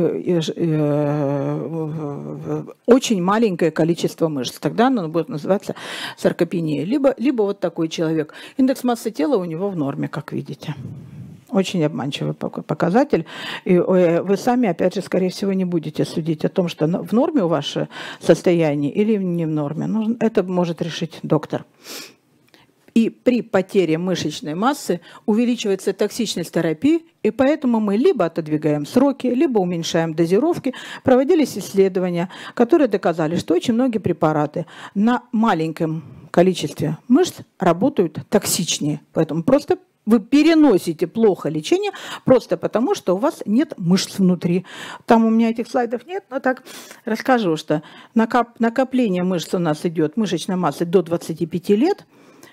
очень маленькое количество мышц. Тогда оно будет называться саркопения. Либо, либо вот такой человек. Индекс массы тела у него в норме, как видите. Очень обманчивый показатель. И вы сами, опять же, скорее всего, не будете судить о том, что в норме у ваше состояние или не в норме. Это может решить доктор. И при потере мышечной массы увеличивается токсичность терапии, и поэтому мы либо отодвигаем сроки, либо уменьшаем дозировки. Проводились исследования, которые доказали, что очень многие препараты на маленьком количестве мышц работают токсичнее. Поэтому просто вы переносите плохо лечение просто потому, что у вас нет мышц внутри. Там у меня этих слайдов нет, но так расскажу, что накопление мышц у нас идет, мышечной массы до двадцати пяти лет.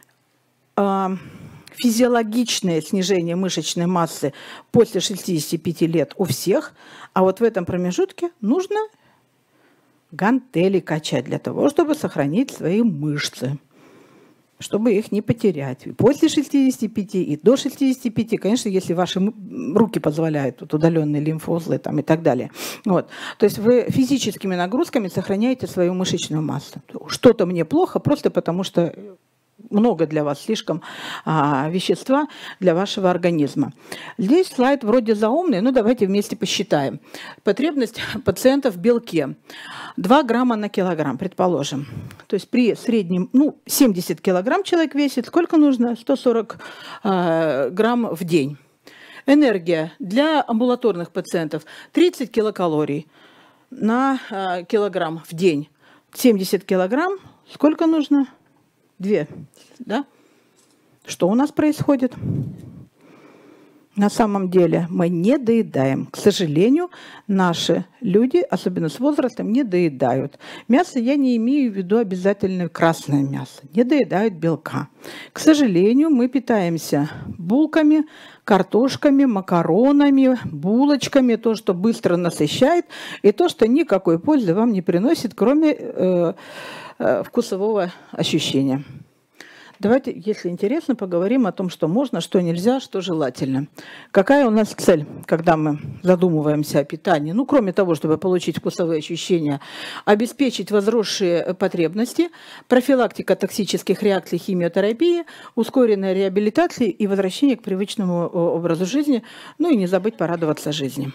Физиологичное снижение мышечной массы после шестидесяти пяти лет у всех, а вот в этом промежутке нужно гантели качать для того, чтобы сохранить свои мышцы, чтобы их не потерять. И после шестидесяти пяти и до шестидесяти пяти, конечно, если ваши руки позволяют, вот удаленные лимфоузлы там, и так далее. Вот. То есть вы физическими нагрузками сохраняете свою мышечную массу. Что-то мне плохо просто потому, что много для вас, слишком а, вещества для вашего организма. Здесь слайд вроде заумный, но давайте вместе посчитаем. Потребность пациента в белке два грамма на килограмм, предположим. То есть при среднем, ну, семьдесят килограмм человек весит, сколько нужно? сто сорок а, грамм в день. Энергия для амбулаторных пациентов тридцать килокалорий на а, килограмм в день. семьдесят килограмм, сколько нужно? Две, да? Что у нас происходит? На самом деле мы не доедаем. К сожалению, наши люди, особенно с возрастом, не доедают. Мясо я не имею в виду обязательно красное мясо. Не доедают белка. К сожалению, мы питаемся булками, картошками, макаронами, булочками, то, что быстро насыщает, и то, что никакой пользы вам не приносит, кроме э, э, вкусового ощущения. Давайте, если интересно, поговорим о том, что можно, что нельзя, что желательно. Какая у нас цель, когда мы задумываемся о питании? Ну, кроме того, чтобы получить вкусовые ощущения, обеспечить возросшие потребности, профилактика токсических реакций химиотерапии, ускоренная реабилитация и возвращение к привычному образу жизни, ну и не забыть порадоваться жизни.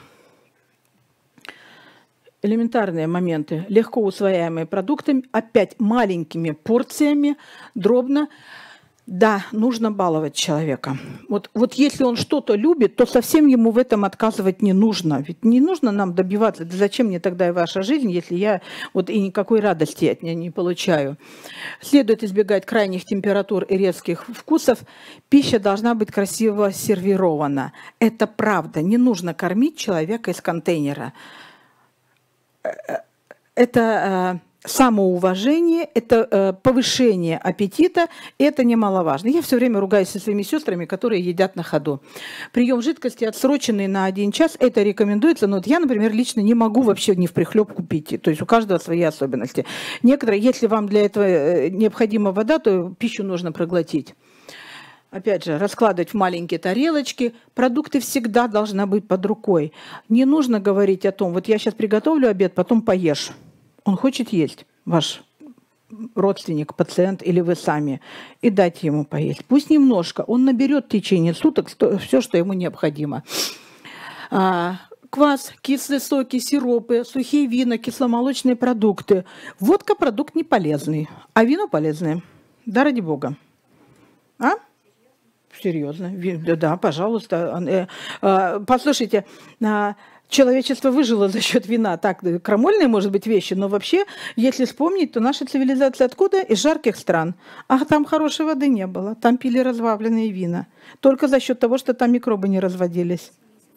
Элементарные моменты, легко усвояемые продукты, опять маленькими порциями, дробно. Да, нужно баловать человека. Вот, вот если он что-то любит, то совсем ему в этом отказывать не нужно. Ведь не нужно нам добиваться. Да зачем мне тогда и ваша жизнь, если я вот и никакой радости от нее не получаю? Следует избегать крайних температур и резких вкусов. Пища должна быть красиво сервирована. Это правда. Не нужно кормить человека из контейнера. Это самоуважение, это повышение аппетита, и это немаловажно. Я все время ругаюсь со своими сестрами, которые едят на ходу. Прием жидкости, отсроченный на один час, это рекомендуется, но вот я, например, лично не могу вообще ни в прихлебку пить, то есть у каждого свои особенности. Некоторые, если вам для этого необходима вода, то пищу нужно проглотить. Опять же, раскладывать в маленькие тарелочки. Продукты всегда должны быть под рукой. Не нужно говорить о том, вот я сейчас приготовлю обед, потом поешь. Он хочет есть, ваш родственник, пациент или вы сами, и дайте ему поесть. Пусть немножко, он наберет в течение суток все, что ему необходимо. Квас, кислые соки, сиропы, сухие вина, кисломолочные продукты. Водка – продукт не полезный, а вино полезное. Да, ради бога. А? Серьезно? Да, пожалуйста. Послушайте, человечество выжило за счет вина. Так, крамольные, может быть, вещи, но вообще, если вспомнить, то наша цивилизация откуда? Из жарких стран. А там хорошей воды не было. Там пили разбавленные вина. Только за счет того, что там микробы не разводились.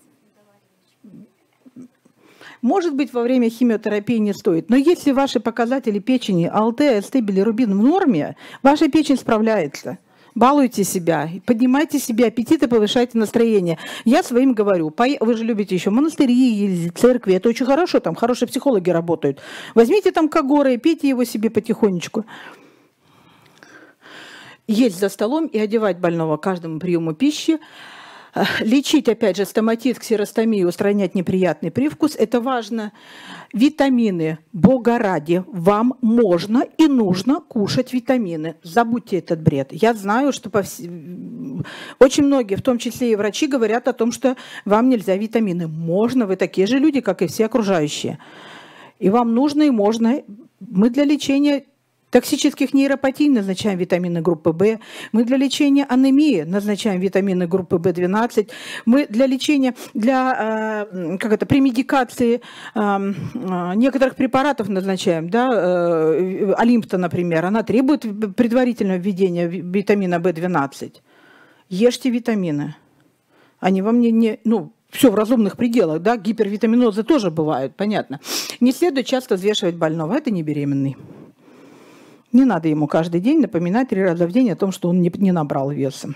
Может быть, во время химиотерапии не стоит. Но если ваши показатели печени, АЛТ, АСТ, билирубин в норме, ваша печень справляется. Балуйте себя, поднимайте себе аппетит и повышайте настроение. Я своим говорю, вы же любите еще монастыри, церкви, это очень хорошо, там хорошие психологи работают. Возьмите там когоры и пейте его себе потихонечку. Есть за столом и одевать больного каждому приему пищи. Лечить, опять же, стоматит, ксеростомию, устранять неприятный привкус – это важно. Витамины, бога ради, вам можно и нужно кушать витамины. Забудьте этот бред. Я знаю, что по вс... очень многие, в том числе и врачи, говорят о том, что вам нельзя витамины. Можно, вы такие же люди, как и все окружающие. И вам нужно и можно. Мы для лечения токсических нейропатий назначаем витамины группы В. Мы для лечения анемии назначаем витамины группы В двенадцать. Мы для лечения, для как это, при медикации некоторых препаратов назначаем. Да, Олимпта, например, она требует предварительного введения витамина В двенадцать. Ешьте витамины. Они вам не... не ну, все в разумных пределах, да, гипервитаминозы тоже бывают, понятно. Не следует часто взвешивать больного, это не беременный. Не надо ему каждый день напоминать три раза в день о том, что он не, не набрал веса.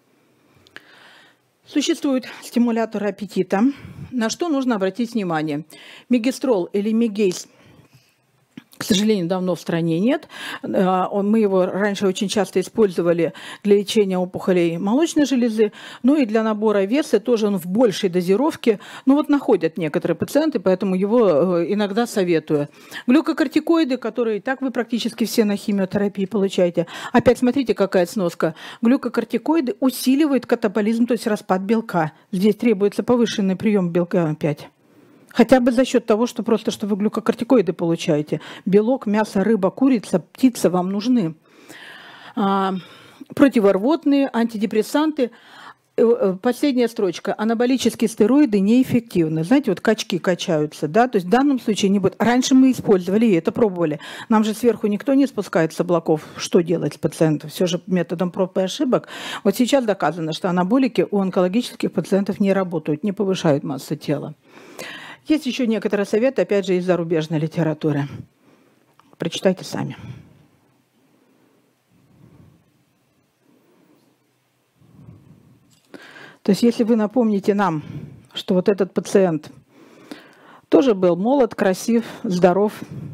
Существуют стимуляторы аппетита. На что нужно обратить внимание? Мегестрол или мегейс, к сожалению, давно в стране нет. Мы его раньше очень часто использовали для лечения опухолей молочной железы, ну и для набора веса тоже он в большей дозировке. Ну вот находят некоторые пациенты, поэтому его иногда советую. Глюкокортикоиды, которые и так вы практически все на химиотерапии получаете. Опять смотрите, какая сноска. Глюкокортикоиды усиливают катаболизм, то есть распад белка. Здесь требуется повышенный прием белка опять. Хотя бы за счет того, что просто что вы глюкокортикоиды получаете. Белок, мясо, рыба, курица, птица вам нужны. А, противорвотные, антидепрессанты. Последняя строчка. Анаболические стероиды неэффективны. Знаете, вот качки качаются, да, то есть в данном случае не будет. Раньше мы использовали и это пробовали. Нам же сверху никто не спускает с облаков, что делать с пациентом. Все же методом проб и ошибок. Вот сейчас доказано, что анаболики у онкологических пациентов не работают, не повышают массу тела. Есть еще некоторые советы, опять же, из зарубежной литературы. Прочитайте сами. То есть, если вы напомните нам, что вот этот пациент тоже был молод, красив, здоров.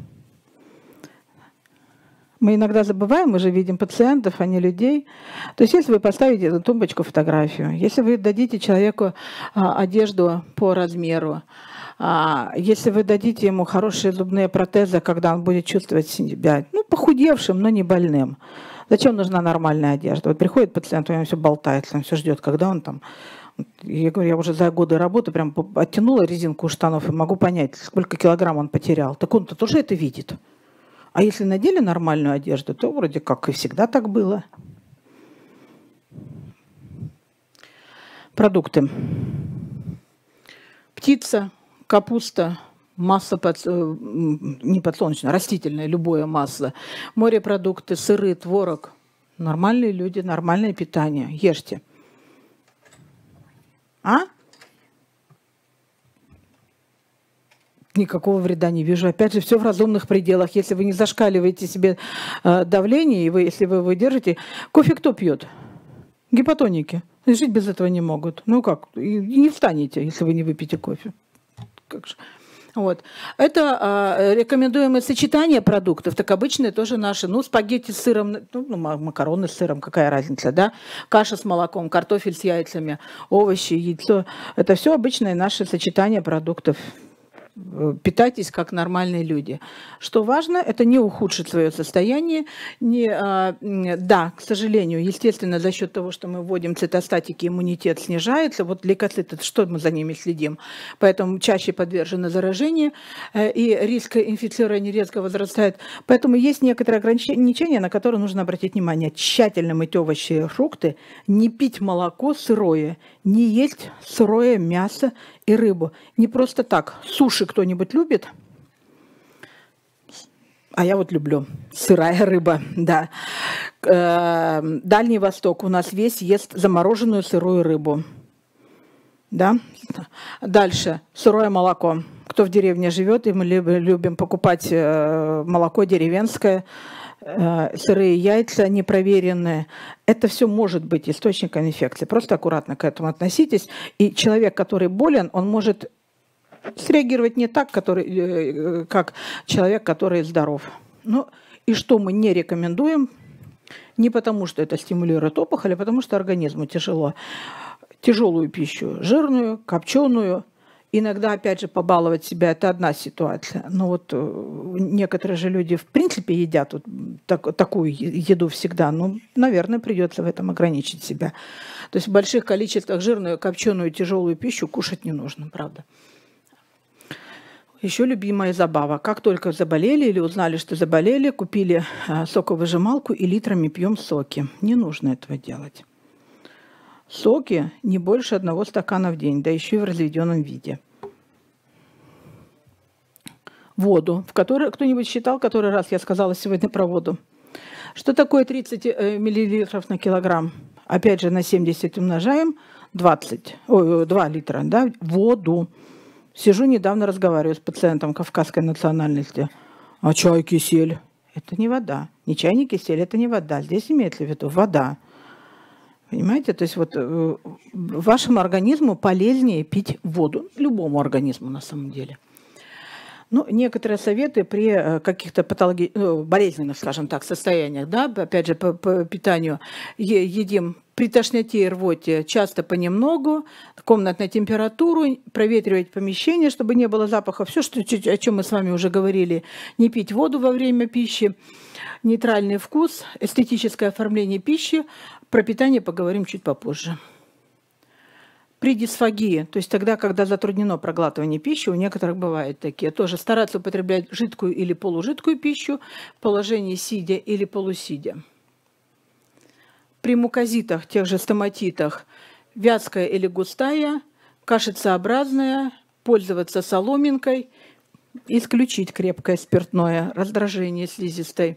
Мы иногда забываем, мы же видим пациентов, а не людей. То есть, если вы поставите на тумбочку фотографию, если вы дадите человеку одежду по размеру, если вы дадите ему хорошие зубные протезы, когда он будет чувствовать себя, ну, похудевшим, но не больным. Зачем нужна нормальная одежда? Вот приходит пациент, у него все болтается, он все ждет, когда он там... Я говорю, я уже за годы работы прям оттянула резинку у штанов и могу понять, сколько килограмм он потерял. Так он-то тоже это видит. А если надели нормальную одежду, то вроде как и всегда так было. Продукты. Птица, капуста, масло под, не подсолнечное, растительное, любое масло, морепродукты, сыры, творог. Нормальные люди, нормальное питание. Ешьте. А? Никакого вреда не вижу. Опять же, все в разумных пределах. Если вы не зашкаливаете себе э, давление, и вы, если вы выдержите... Кофе кто пьет? Гипотоники. Жить без этого не могут. Ну как? И не встанете, если вы не выпьете кофе. Как же? Вот. Это а, рекомендуемое сочетание продуктов, так обычные тоже наши, ну, спагетти с сыром, ну, макароны с сыром, какая разница, да, каша с молоком, картофель с яйцами, овощи, яйцо, это все обычное наше сочетание продуктов. Питайтесь как нормальные люди. Что важно, это не ухудшить свое состояние. Не, а, да, к сожалению, естественно, за счет того, что мы вводим цитостатики, иммунитет снижается. Вот лейкоциты, что мы за ними следим? Поэтому чаще подвержены заражению, и риск инфицирования резко возрастает. Поэтому есть некоторые ограничения, на которые нужно обратить внимание. Тщательно мыть овощи и фрукты, не пить молоко сырое, не есть сырое мясо и рыбу. Не просто так. Суши кто-нибудь любит? А я вот люблю. Сырая рыба, да. Дальний Восток у нас весь ест замороженную сырую рыбу. Да? Дальше. Сырое молоко. Кто в деревне живет, и мы любим покупать молоко деревенское, сырые яйца непроверенные. Это все может быть источником инфекции. Просто аккуратно к этому относитесь. И человек, который болен, он может среагировать не так, который, как человек, который здоров. Ну, и что мы не рекомендуем? Не потому, что это стимулирует опухоль, а потому, что организму тяжело. Тяжелую пищу, жирную, копченую. Иногда, опять же, побаловать себя – это одна ситуация. Но вот некоторые же люди в принципе едят вот так, такую еду всегда. Ну, наверное, придется в этом ограничить себя. То есть в больших количествах жирную, копченую, тяжелую пищу кушать не нужно, правда. Еще любимая забава. Как только заболели или узнали, что заболели, купили соковыжималку и литрами пьем соки. Не нужно этого делать. Соки не больше одного стакана в день, да еще и в разведенном виде. Воду, в которой кто-нибудь считал, который раз я сказала сегодня про воду. Что такое тридцать миллилитров на килограмм? Опять же на семьдесят умножаем, двадцать, ой, два литра, да, воду. Сижу недавно, разговариваю с пациентом кавказской национальности. А чай, кисель? Это не вода. Не чай, не кисель, это не вода. Здесь имеется в виду вода. Понимаете? То есть вот вашему организму полезнее пить воду. Любому организму на самом деле. Ну, некоторые советы при каких-то патологи... болезненных, скажем так, состояниях, да, опять же, по, по питанию едим при тошноте и рвоте часто понемногу, комнатную температуру, проветривать помещение, чтобы не было запаха. Все, что, о чем мы с вами уже говорили, не пить воду во время пищи, нейтральный вкус, эстетическое оформление пищи. Про питание поговорим чуть попозже. При дисфагии, то есть тогда, когда затруднено проглатывание пищи, у некоторых бывают такие, тоже стараться употреблять жидкую или полужидкую пищу в положении сидя или полусидя. При мукозитах, тех же стоматитах, вязкая или густая, кашицеобразная, пользоваться соломинкой, исключить крепкое спиртное, раздражение слизистой.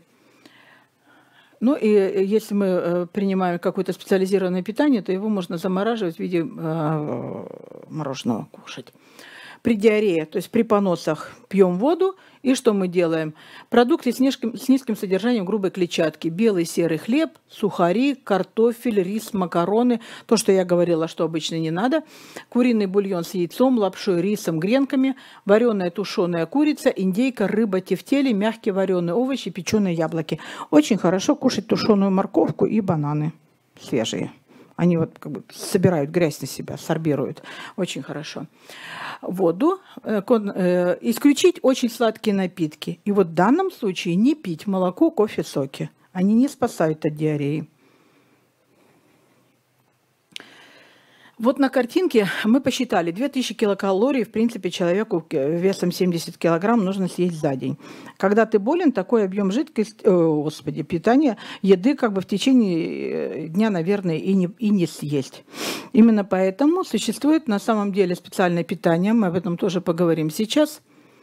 Ну и если мы принимаем какое-то специализированное питание, то его можно замораживать в виде э, мороженого, кушать. При диарее, то есть при поносах, пьем воду. И что мы делаем? Продукты с низким, с низким содержанием грубой клетчатки. Белый серый хлеб, сухари, картофель, рис, макароны. То, что я говорила, что обычно не надо. Куриный бульон с яйцом, лапшой, рисом, гренками. Вареная тушеная курица, индейка, рыба, тефтели, мягкие вареные овощи, печеные яблоки. Очень хорошо кушать тушеную морковку и бананы свежие. Они вот как бы собирают грязь на себя, сорбируют. Очень хорошо. Воду. Э, э, исключить очень сладкие напитки. И вот в данном случае не пить молоко, кофе, соки. Они не спасают от диареи. Вот на картинке мы посчитали, две тысячи килокалорий, в принципе, человеку весом семьдесят килограмм нужно съесть за день. Когда ты болен, такой объем жидкости, о, господи, питания, еды как бы в течение дня, наверное, и не, и не съесть. Именно поэтому существует на самом деле специальное питание, мы об этом тоже поговорим сейчас.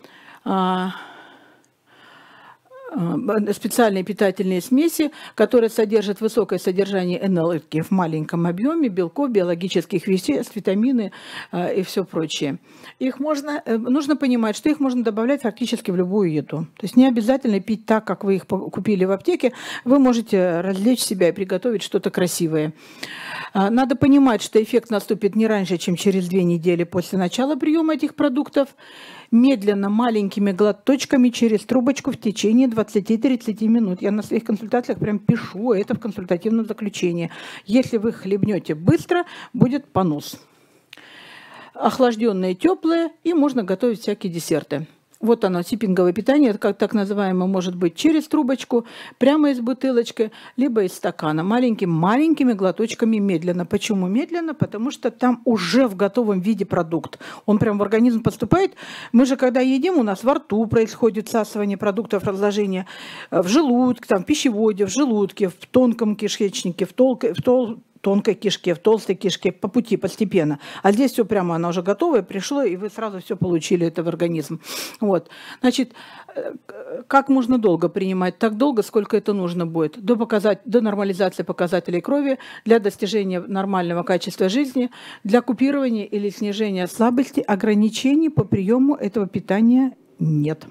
Специальные питательные смеси, которые содержат высокое содержание энергии в маленьком объеме, белков, биологических веществ, витамины э, и все прочее. Их можно, э, нужно понимать, что их можно добавлять фактически в любую еду. То есть не обязательно пить так, как вы их купили в аптеке. Вы можете развлечь себя и приготовить что-то красивое. Э, надо понимать, что эффект наступит не раньше, чем через две недели после начала приема этих продуктов. Медленно, маленькими глоточками через трубочку в течение двадцати-тридцати минут. Я на своих консультациях прям пишу это в консультативном заключении. Если вы хлебнете быстро, будет понос. Охлажденные, теплые, и можно готовить всякие десерты. Вот оно, сиппинговое питание, как так называемое, может быть через трубочку, прямо из бутылочки, либо из стакана, маленькими-маленькими глоточками медленно. Почему медленно? Потому что там уже в готовом виде продукт. Он прям в организм поступает. Мы же, когда едим, у нас во рту происходит всасывание продуктов разложения, в желудке, там, в пищеводе, в желудке, в тонком кишечнике, в толкой, в тол тонкой кишке, в толстой кишке, по пути постепенно. А здесь все прямо, оно уже готовое, пришло, и вы сразу все получили это в организм. Вот. Значит, как можно долго принимать? Так долго, сколько это нужно будет. До, показать, до нормализации показателей крови, для достижения нормального качества жизни, для купирования или снижения слабости, ограничений по приему этого питания нет.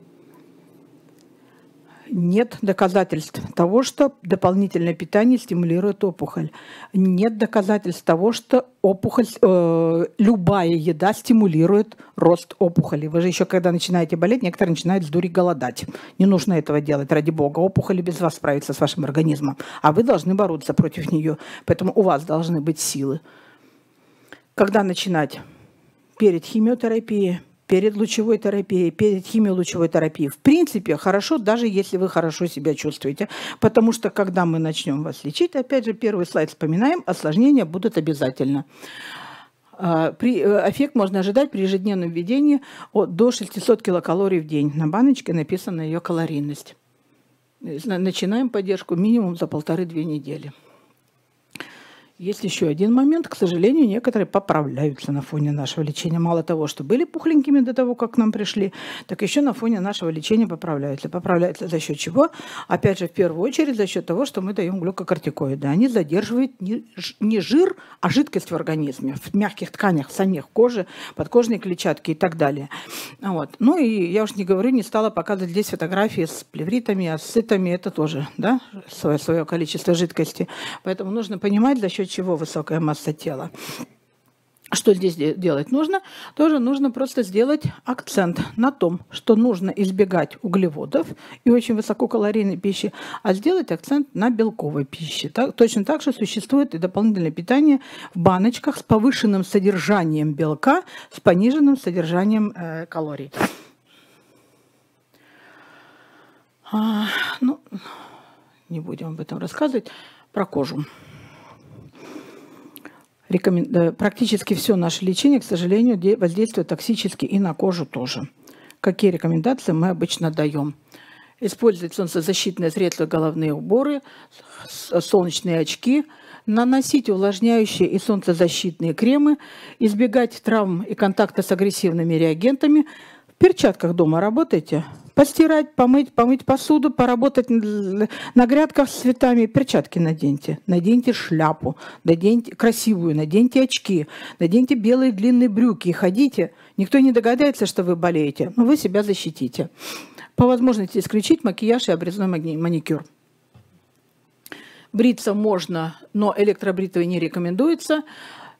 Нет доказательств того, что дополнительное питание стимулирует опухоль. Нет доказательств того, что опухоль, э, любая еда стимулирует рост опухоли. Вы же еще, когда начинаете болеть, некоторые начинают с дури голодать. Не нужно этого делать, ради бога. Опухоль без вас справится с вашим организмом. А вы должны бороться против нее. Поэтому у вас должны быть силы. Когда начинать? Перед химиотерапией, перед лучевой терапией, перед химиолучевой терапией. В принципе, хорошо, даже если вы хорошо себя чувствуете. Потому что, когда мы начнем вас лечить, опять же, первый слайд вспоминаем, осложнения будут обязательно. При, эффект можно ожидать при ежедневном введении от, до шестисот килокалорий в день. На баночке написана ее калорийность. Начинаем поддержку минимум за полторы-две недели. Есть еще один момент. К сожалению, некоторые поправляются на фоне нашего лечения. Мало того, что были пухленькими до того, как к нам пришли, так еще на фоне нашего лечения поправляются. Поправляются за счет чего? Опять же, в первую очередь за счет того, что мы даем глюкокортикоиды. Они задерживают не жир, а жидкость в организме, в мягких тканях, в самих коже, подкожной клетчатке и так далее. Вот. Ну и я уж не говорю, не стала показывать здесь фотографии с плевритами, асцитами. Это тоже, да, свое, свое количество жидкости. Поэтому нужно понимать, за счет чего высокая масса тела. Что здесь делать нужно? Тоже нужно просто сделать акцент на том, что нужно избегать углеводов и очень высококалорийной пищи, а сделать акцент на белковой пище. Так, точно так же существует и дополнительное питание в баночках с повышенным содержанием белка, с пониженным содержанием э, калорий. А, ну, не будем об этом рассказывать. Про кожу. Рекомен... Практически все наше лечение, к сожалению, воздействует токсически и на кожу тоже. Какие рекомендации мы обычно даем? Использовать солнцезащитные средства, головные уборы, солнечные очки, наносить увлажняющие и солнцезащитные кремы, избегать травм и контакта с агрессивными реагентами. В перчатках дома работайте. Постирать, помыть, помыть посуду, поработать на грядках с цветами. Перчатки наденьте, наденьте шляпу, наденьте красивую, наденьте очки, наденьте белые длинные брюки и ходите. Никто не догадается, что вы болеете, но вы себя защитите. По возможности исключить макияж и обрезной маникюр. Бриться можно, но электробритвой не рекомендуется.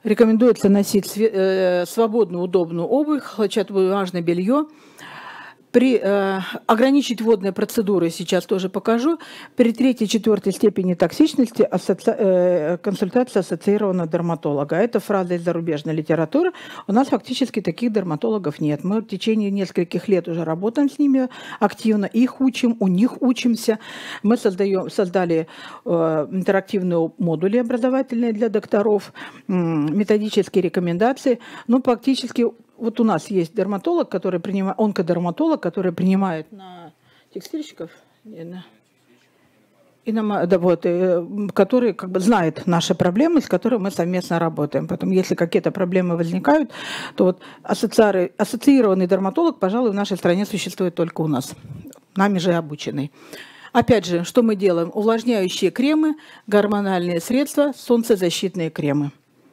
Рекомендуется носить свободную, удобную обувь, хлопчатобумажное белье. При, э, ограничить водные процедуры сейчас тоже покажу. При третьей, четвертой степени токсичности асоци... э, консультация ассоциированного дерматолога. Это фраза из зарубежной литературы. У нас фактически таких дерматологов нет. Мы в течение нескольких лет уже работаем с ними активно, их учим, у них учимся. Мы создаем, создали э, интерактивные модули образовательные для докторов, э, методические рекомендации. Ну, фактически, вот у нас есть дерматолог, который принимает, онкодерматолог, который принимает на текстильщиков, и на, и на, да, вот, и, который как бы знает наши проблемы, с которыми мы совместно работаем. Поэтому, если какие-то проблемы возникают, то вот ассоциированный дерматолог, пожалуй, в нашей стране существует только у нас, нами же обученный. Опять же, что мы делаем? Увлажняющие кремы, гормональные средства, солнцезащитные кремы.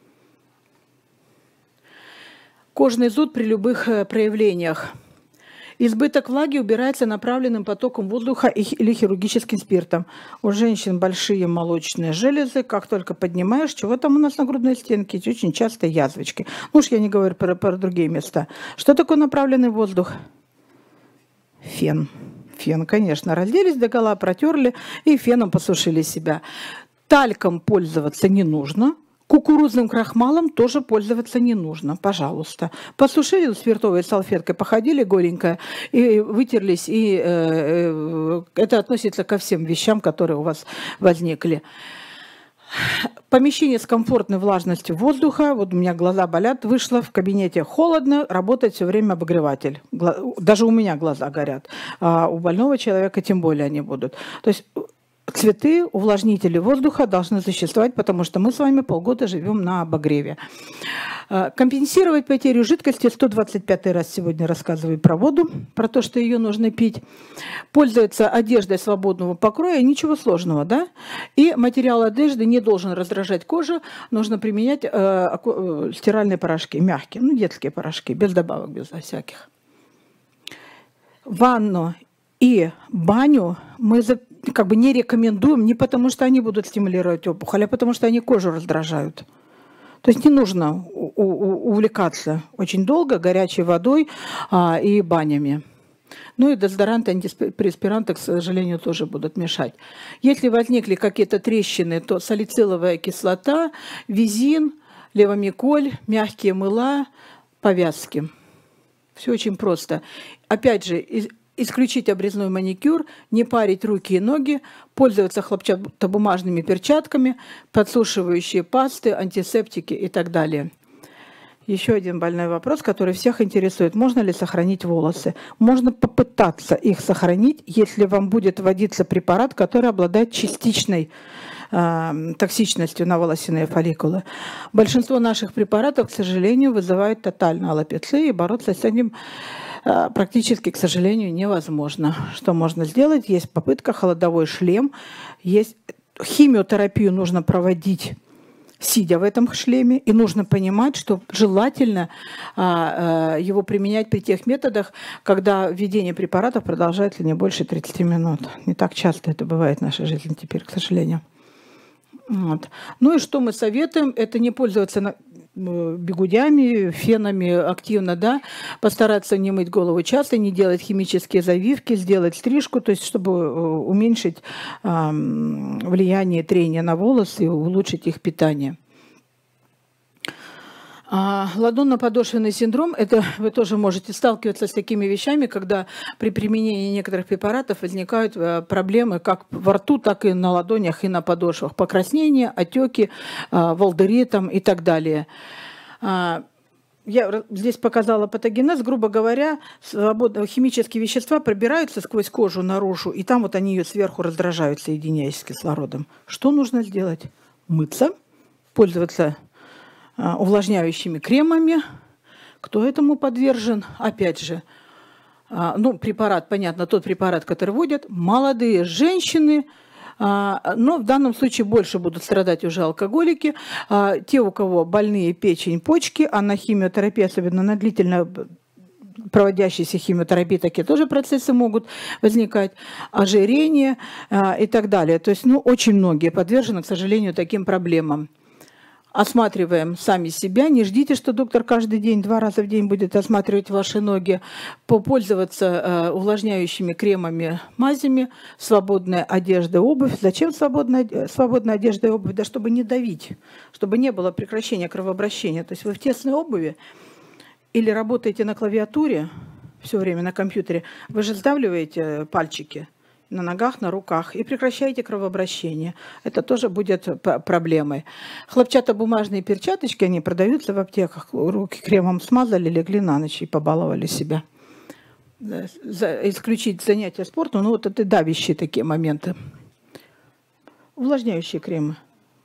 Кожный зуд при любых проявлениях. Избыток влаги убирается направленным потоком воздуха или хирургическим спиртом. У женщин большие молочные железы. Как только поднимаешь, чего там у нас на грудной стенке? Очень часто язвочки. Ну уж я не говорю про, про другие места. Что такое направленный воздух? Фен. Фен, конечно. Разделись догола, протерли и феном посушили себя. Тальком пользоваться не нужно. Кукурузным крахмалом тоже пользоваться не нужно, пожалуйста. Посушили спиртовой салфеткой, походили голенько и вытерлись. И э, э, это относится ко всем вещам, которые у вас возникли. Помещение с комфортной влажностью воздуха. Вот у меня глаза болят. Вышла в кабинете холодно, работает все время обогреватель. Даже у меня глаза горят. А у больного человека тем более они будут. То есть цветы, увлажнители воздуха должны существовать, потому что мы с вами полгода живем на обогреве. Компенсировать потерю жидкости, сто двадцать пятый раз сегодня рассказываю про воду, про то, что ее нужно пить. Пользоваться одеждой свободного покроя, ничего сложного, да? И материал одежды не должен раздражать кожу, нужно применять э, стиральные порошки, мягкие, ну, детские порошки, без добавок, без всяких. Ванну и баню мы как бы не рекомендуем не потому, что они будут стимулировать опухоль, а потому что они кожу раздражают. То есть не нужно увлекаться очень долго горячей водой а, и банями. Ну и дезодоранты, антиперспиранты, к сожалению, тоже будут мешать. Если возникли какие-то трещины, то салициловая кислота, визин, левомиколь, мягкие мыла, повязки. Все очень просто. Опять же, исключить обрезной маникюр, не парить руки и ноги, пользоваться хлопчатобумажными перчатками, подсушивающие пасты, антисептики и так далее. Еще один больной вопрос, который всех интересует. Можно ли сохранить волосы? Можно попытаться их сохранить, если вам будет вводиться препарат, который обладает частичной э, токсичностью на волосяные фолликулы. Большинство наших препаратов, к сожалению, вызывают тотальную аллопецию, и бороться с этим практически, к сожалению, невозможно. Что можно сделать? Есть попытка, холодовой шлем. Есть химиотерапию нужно проводить, сидя в этом шлеме. И нужно понимать, что желательно а, а, его применять при тех методах, когда введение препаратов продолжается не больше тридцати минут. Не так часто это бывает в нашей жизни теперь, к сожалению. Вот. Ну и что мы советуем? Это не пользоваться бигудями, фенами активно, да, постараться не мыть голову часто, не делать химические завивки, сделать стрижку, то есть чтобы уменьшить э, влияние трения на волосы и улучшить их питание. А ладонно-подошвенный синдром, это вы тоже можете сталкиваться с такими вещами, когда при применении некоторых препаратов возникают проблемы как во рту, так и на ладонях и на подошвах. Покраснения, отеки, волдыри там и так далее. Я здесь показала патогенез, грубо говоря, химические вещества пробираются сквозь кожу наружу, и там вот они ее сверху раздражают, соединяясь с кислородом. Что нужно сделать? Мыться, пользоваться увлажняющими кремами. Кто этому подвержен? Опять же, ну, препарат, понятно, тот препарат, который вводят, молодые женщины, но в данном случае больше будут страдать уже алкоголики, те, у кого больные печень, почки, а на химиотерапии, особенно на длительно проводящейся химиотерапии, такие тоже процессы могут возникать, ожирение и так далее. То есть, ну, очень многие подвержены, к сожалению, таким проблемам. осматриваем сами себя. Не ждите, что доктор каждый день, два раза в день будет осматривать ваши ноги. Попользоваться увлажняющими кремами, мазями, свободная одежда, обувь. Зачем свободная, свободная одежда и обувь? Да чтобы не давить, чтобы не было прекращения кровообращения. То есть вы в тесной обуви или работаете на клавиатуре все время на компьютере, вы же сдавливаете пальчики на ногах, на руках и прекращаете кровообращение. Это тоже будет проблемой. Хлопчатобумажные перчаточки, они продаются в аптеках. Руки кремом смазали, легли на ночь и побаловали себя. За, исключить занятия спортом, ну вот это давящие такие моменты. Увлажняющие кремы.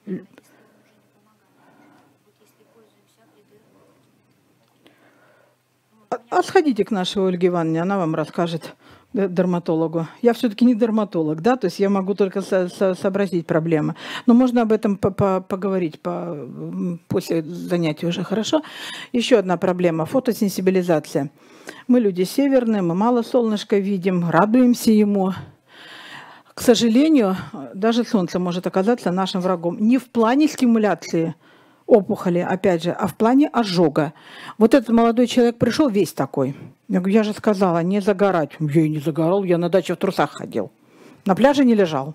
А, а сходите к нашей Ольге Ивановне, она вам расскажет. Дерматологу. Я все-таки не дерматолог, да, то есть я могу только со со сообразить проблемы. Но можно об этом по -по поговорить по после занятий уже, хорошо? Еще одна проблема – фотосенсибилизация. Мы люди северные, мы мало солнышка видим, радуемся ему. К сожалению, даже солнце может оказаться нашим врагом. Не в плане стимуляции опухоли, опять же, а в плане ожога. Вот этот молодой человек пришел весь такой. Я говорю, я же сказала, не загорать. Я и не загорал, я на даче в трусах ходил. На пляже не лежал.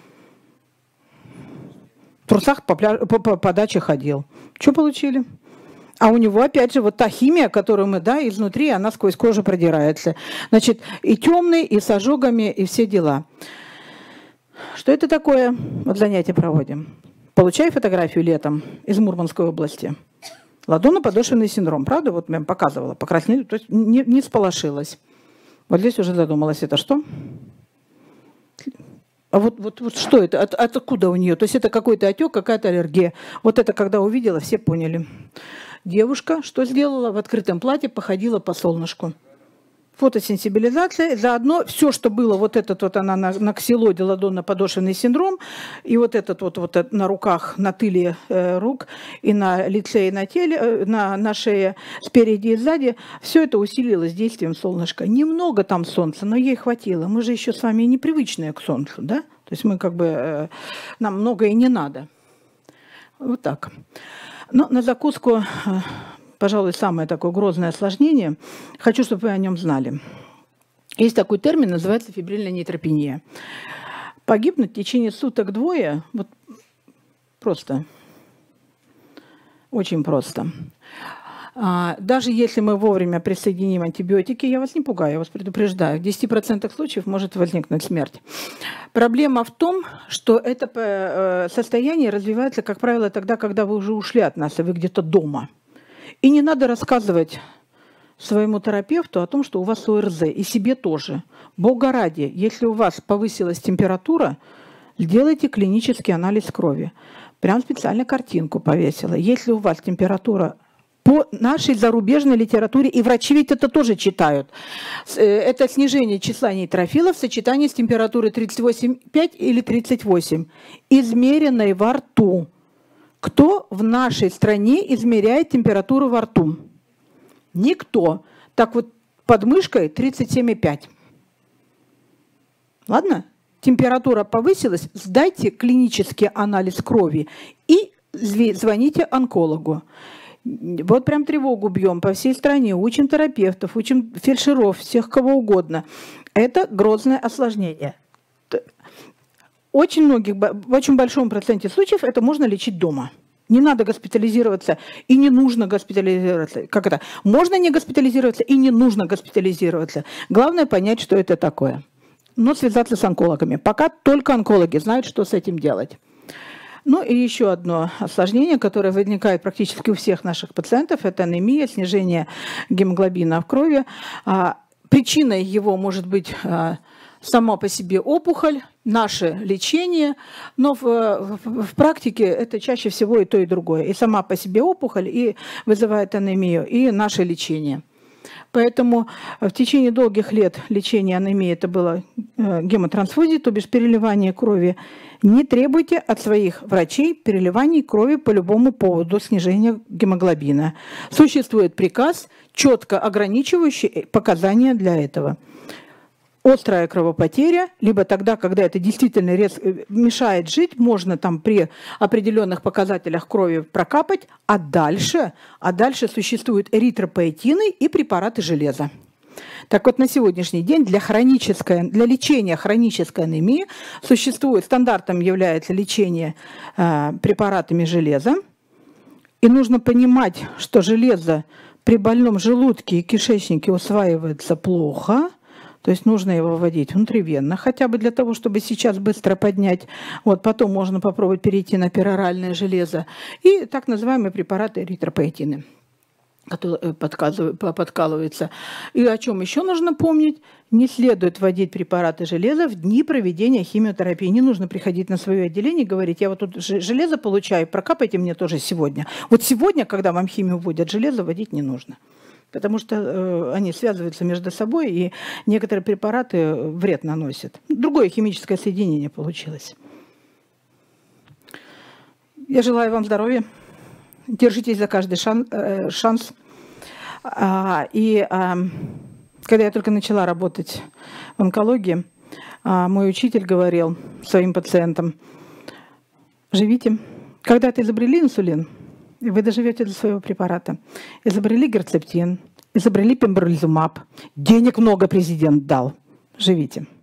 В трусах по, пляж... по, по, по даче ходил. Что получили? А у него, опять же, вот та химия, которую мы, да, изнутри, она сквозь кожу продирается. Значит, и темный, и с ожогами, и все дела. Что это такое? Вот занятия проводим. Получай фотографию летом из Мурманской области. Ладонно-подошвенный синдром. Правда? Вот я показывала. Покраснели, то есть не, не сполошилась. Вот здесь уже задумалась. Это что? А вот, вот, вот что это? От, откуда у нее? То есть это какой-то отек, какая-то аллергия. Вот это, когда увидела, все поняли. Девушка что сделала? В открытом платье походила по солнышку. Фотосенсибилизация, заодно все, что было, вот этот вот она на, на ксилоде, ладонно-подошвенный синдром, и вот этот вот, вот на руках, на тыле э, рук, и на лице, и на теле, э, на, на шее, спереди и сзади, все это усилилось действием солнышка. Немного там солнца, но ей хватило. Мы же еще с вами непривычные к солнцу, да? То есть мы как бы, э, нам много и не надо. Вот так. Но на закуску... Э, пожалуй, самое такое грозное осложнение. Хочу, чтобы вы о нем знали. Есть такой термин, называется фибрильная нейтропения. Погибнуть в течение суток двое, вот просто, очень просто. Даже если мы вовремя присоединим антибиотики, я вас не пугаю, я вас предупреждаю, в десяти процентах случаев может возникнуть смерть. Проблема в том, что это состояние развивается, как правило, тогда, когда вы уже ушли от нас, и вы где-то дома. И не надо рассказывать своему терапевту о том, что у вас ОРЗ, и себе тоже. Бога ради, если у вас повысилась температура, сделайте клинический анализ крови. Прям специально картинку повесила. Если у вас температура по нашей зарубежной литературе, и врачи ведь это тоже читают, это снижение числа нейтрофилов в сочетании с температурой тридцать восемь и пять или тридцать восемь, измеренной во рту. Кто в нашей стране измеряет температуру во рту? Никто. Так вот, под мышкой тридцать семь и пять. Ладно? Температура повысилась, сдайте клинический анализ крови и звоните онкологу. Вот прям тревогу бьем по всей стране, учим терапевтов, учим фельдшеров, всех кого угодно. Это грозное осложнение. Очень многих, в очень большом проценте случаев это можно лечить дома. Не надо госпитализироваться и не нужно госпитализироваться. Как это? Можно не госпитализироваться и не нужно госпитализироваться. Главное понять, что это такое. Но связаться с онкологами. Пока только онкологи знают, что с этим делать. Ну и еще одно осложнение, которое возникает практически у всех наших пациентов, это анемия, снижение гемоглобина в крови. Причиной его может быть сама по себе опухоль, наше лечение, но в, в, в практике это чаще всего и то, и другое. И сама по себе опухоль и вызывает анемию, и наше лечение. Поэтому в течение долгих лет лечения анемии это было гемотрансфузия, то бишь переливание крови. Не требуйте от своих врачей переливаний крови по любому поводу снижения гемоглобина. Существует приказ, четко ограничивающий показания для этого. острая кровопотеря, либо тогда, когда это действительно резко мешает жить, можно там при определенных показателях крови прокапать, а дальше, а дальше существуют эритропоэтины и препараты железа. Так вот, на сегодняшний день для, хронической, для лечения хронической анемии существует, стандартом является лечение э, препаратами железа. И нужно понимать, что железо при больном желудке и кишечнике усваивается плохо, то есть нужно его вводить внутривенно, хотя бы для того, чтобы сейчас быстро поднять. Вот, потом можно попробовать перейти на пероральное железо. И так называемые препараты эритропоэтины, которые подкалываются. И о чем еще нужно помнить? Не следует вводить препараты железа в дни проведения химиотерапии. Не нужно приходить на свое отделение и говорить: я вот тут железо получаю, прокапайте мне тоже сегодня. Вот сегодня, когда вам химию вводят, железо вводить не нужно. Потому что э, они связываются между собой, и некоторые препараты вред наносят. Другое химическое соединение получилось. Я желаю вам здоровья. Держитесь за каждый шанс. Э, шанс. А, и а, когда я только начала работать в онкологии, а, мой учитель говорил своим пациентам: живите. Когда-то изобрели инсулин, вы доживете до своего препарата. Изобрели герцептин, изобрели пембролизумаб. Денег много президент дал. Живите.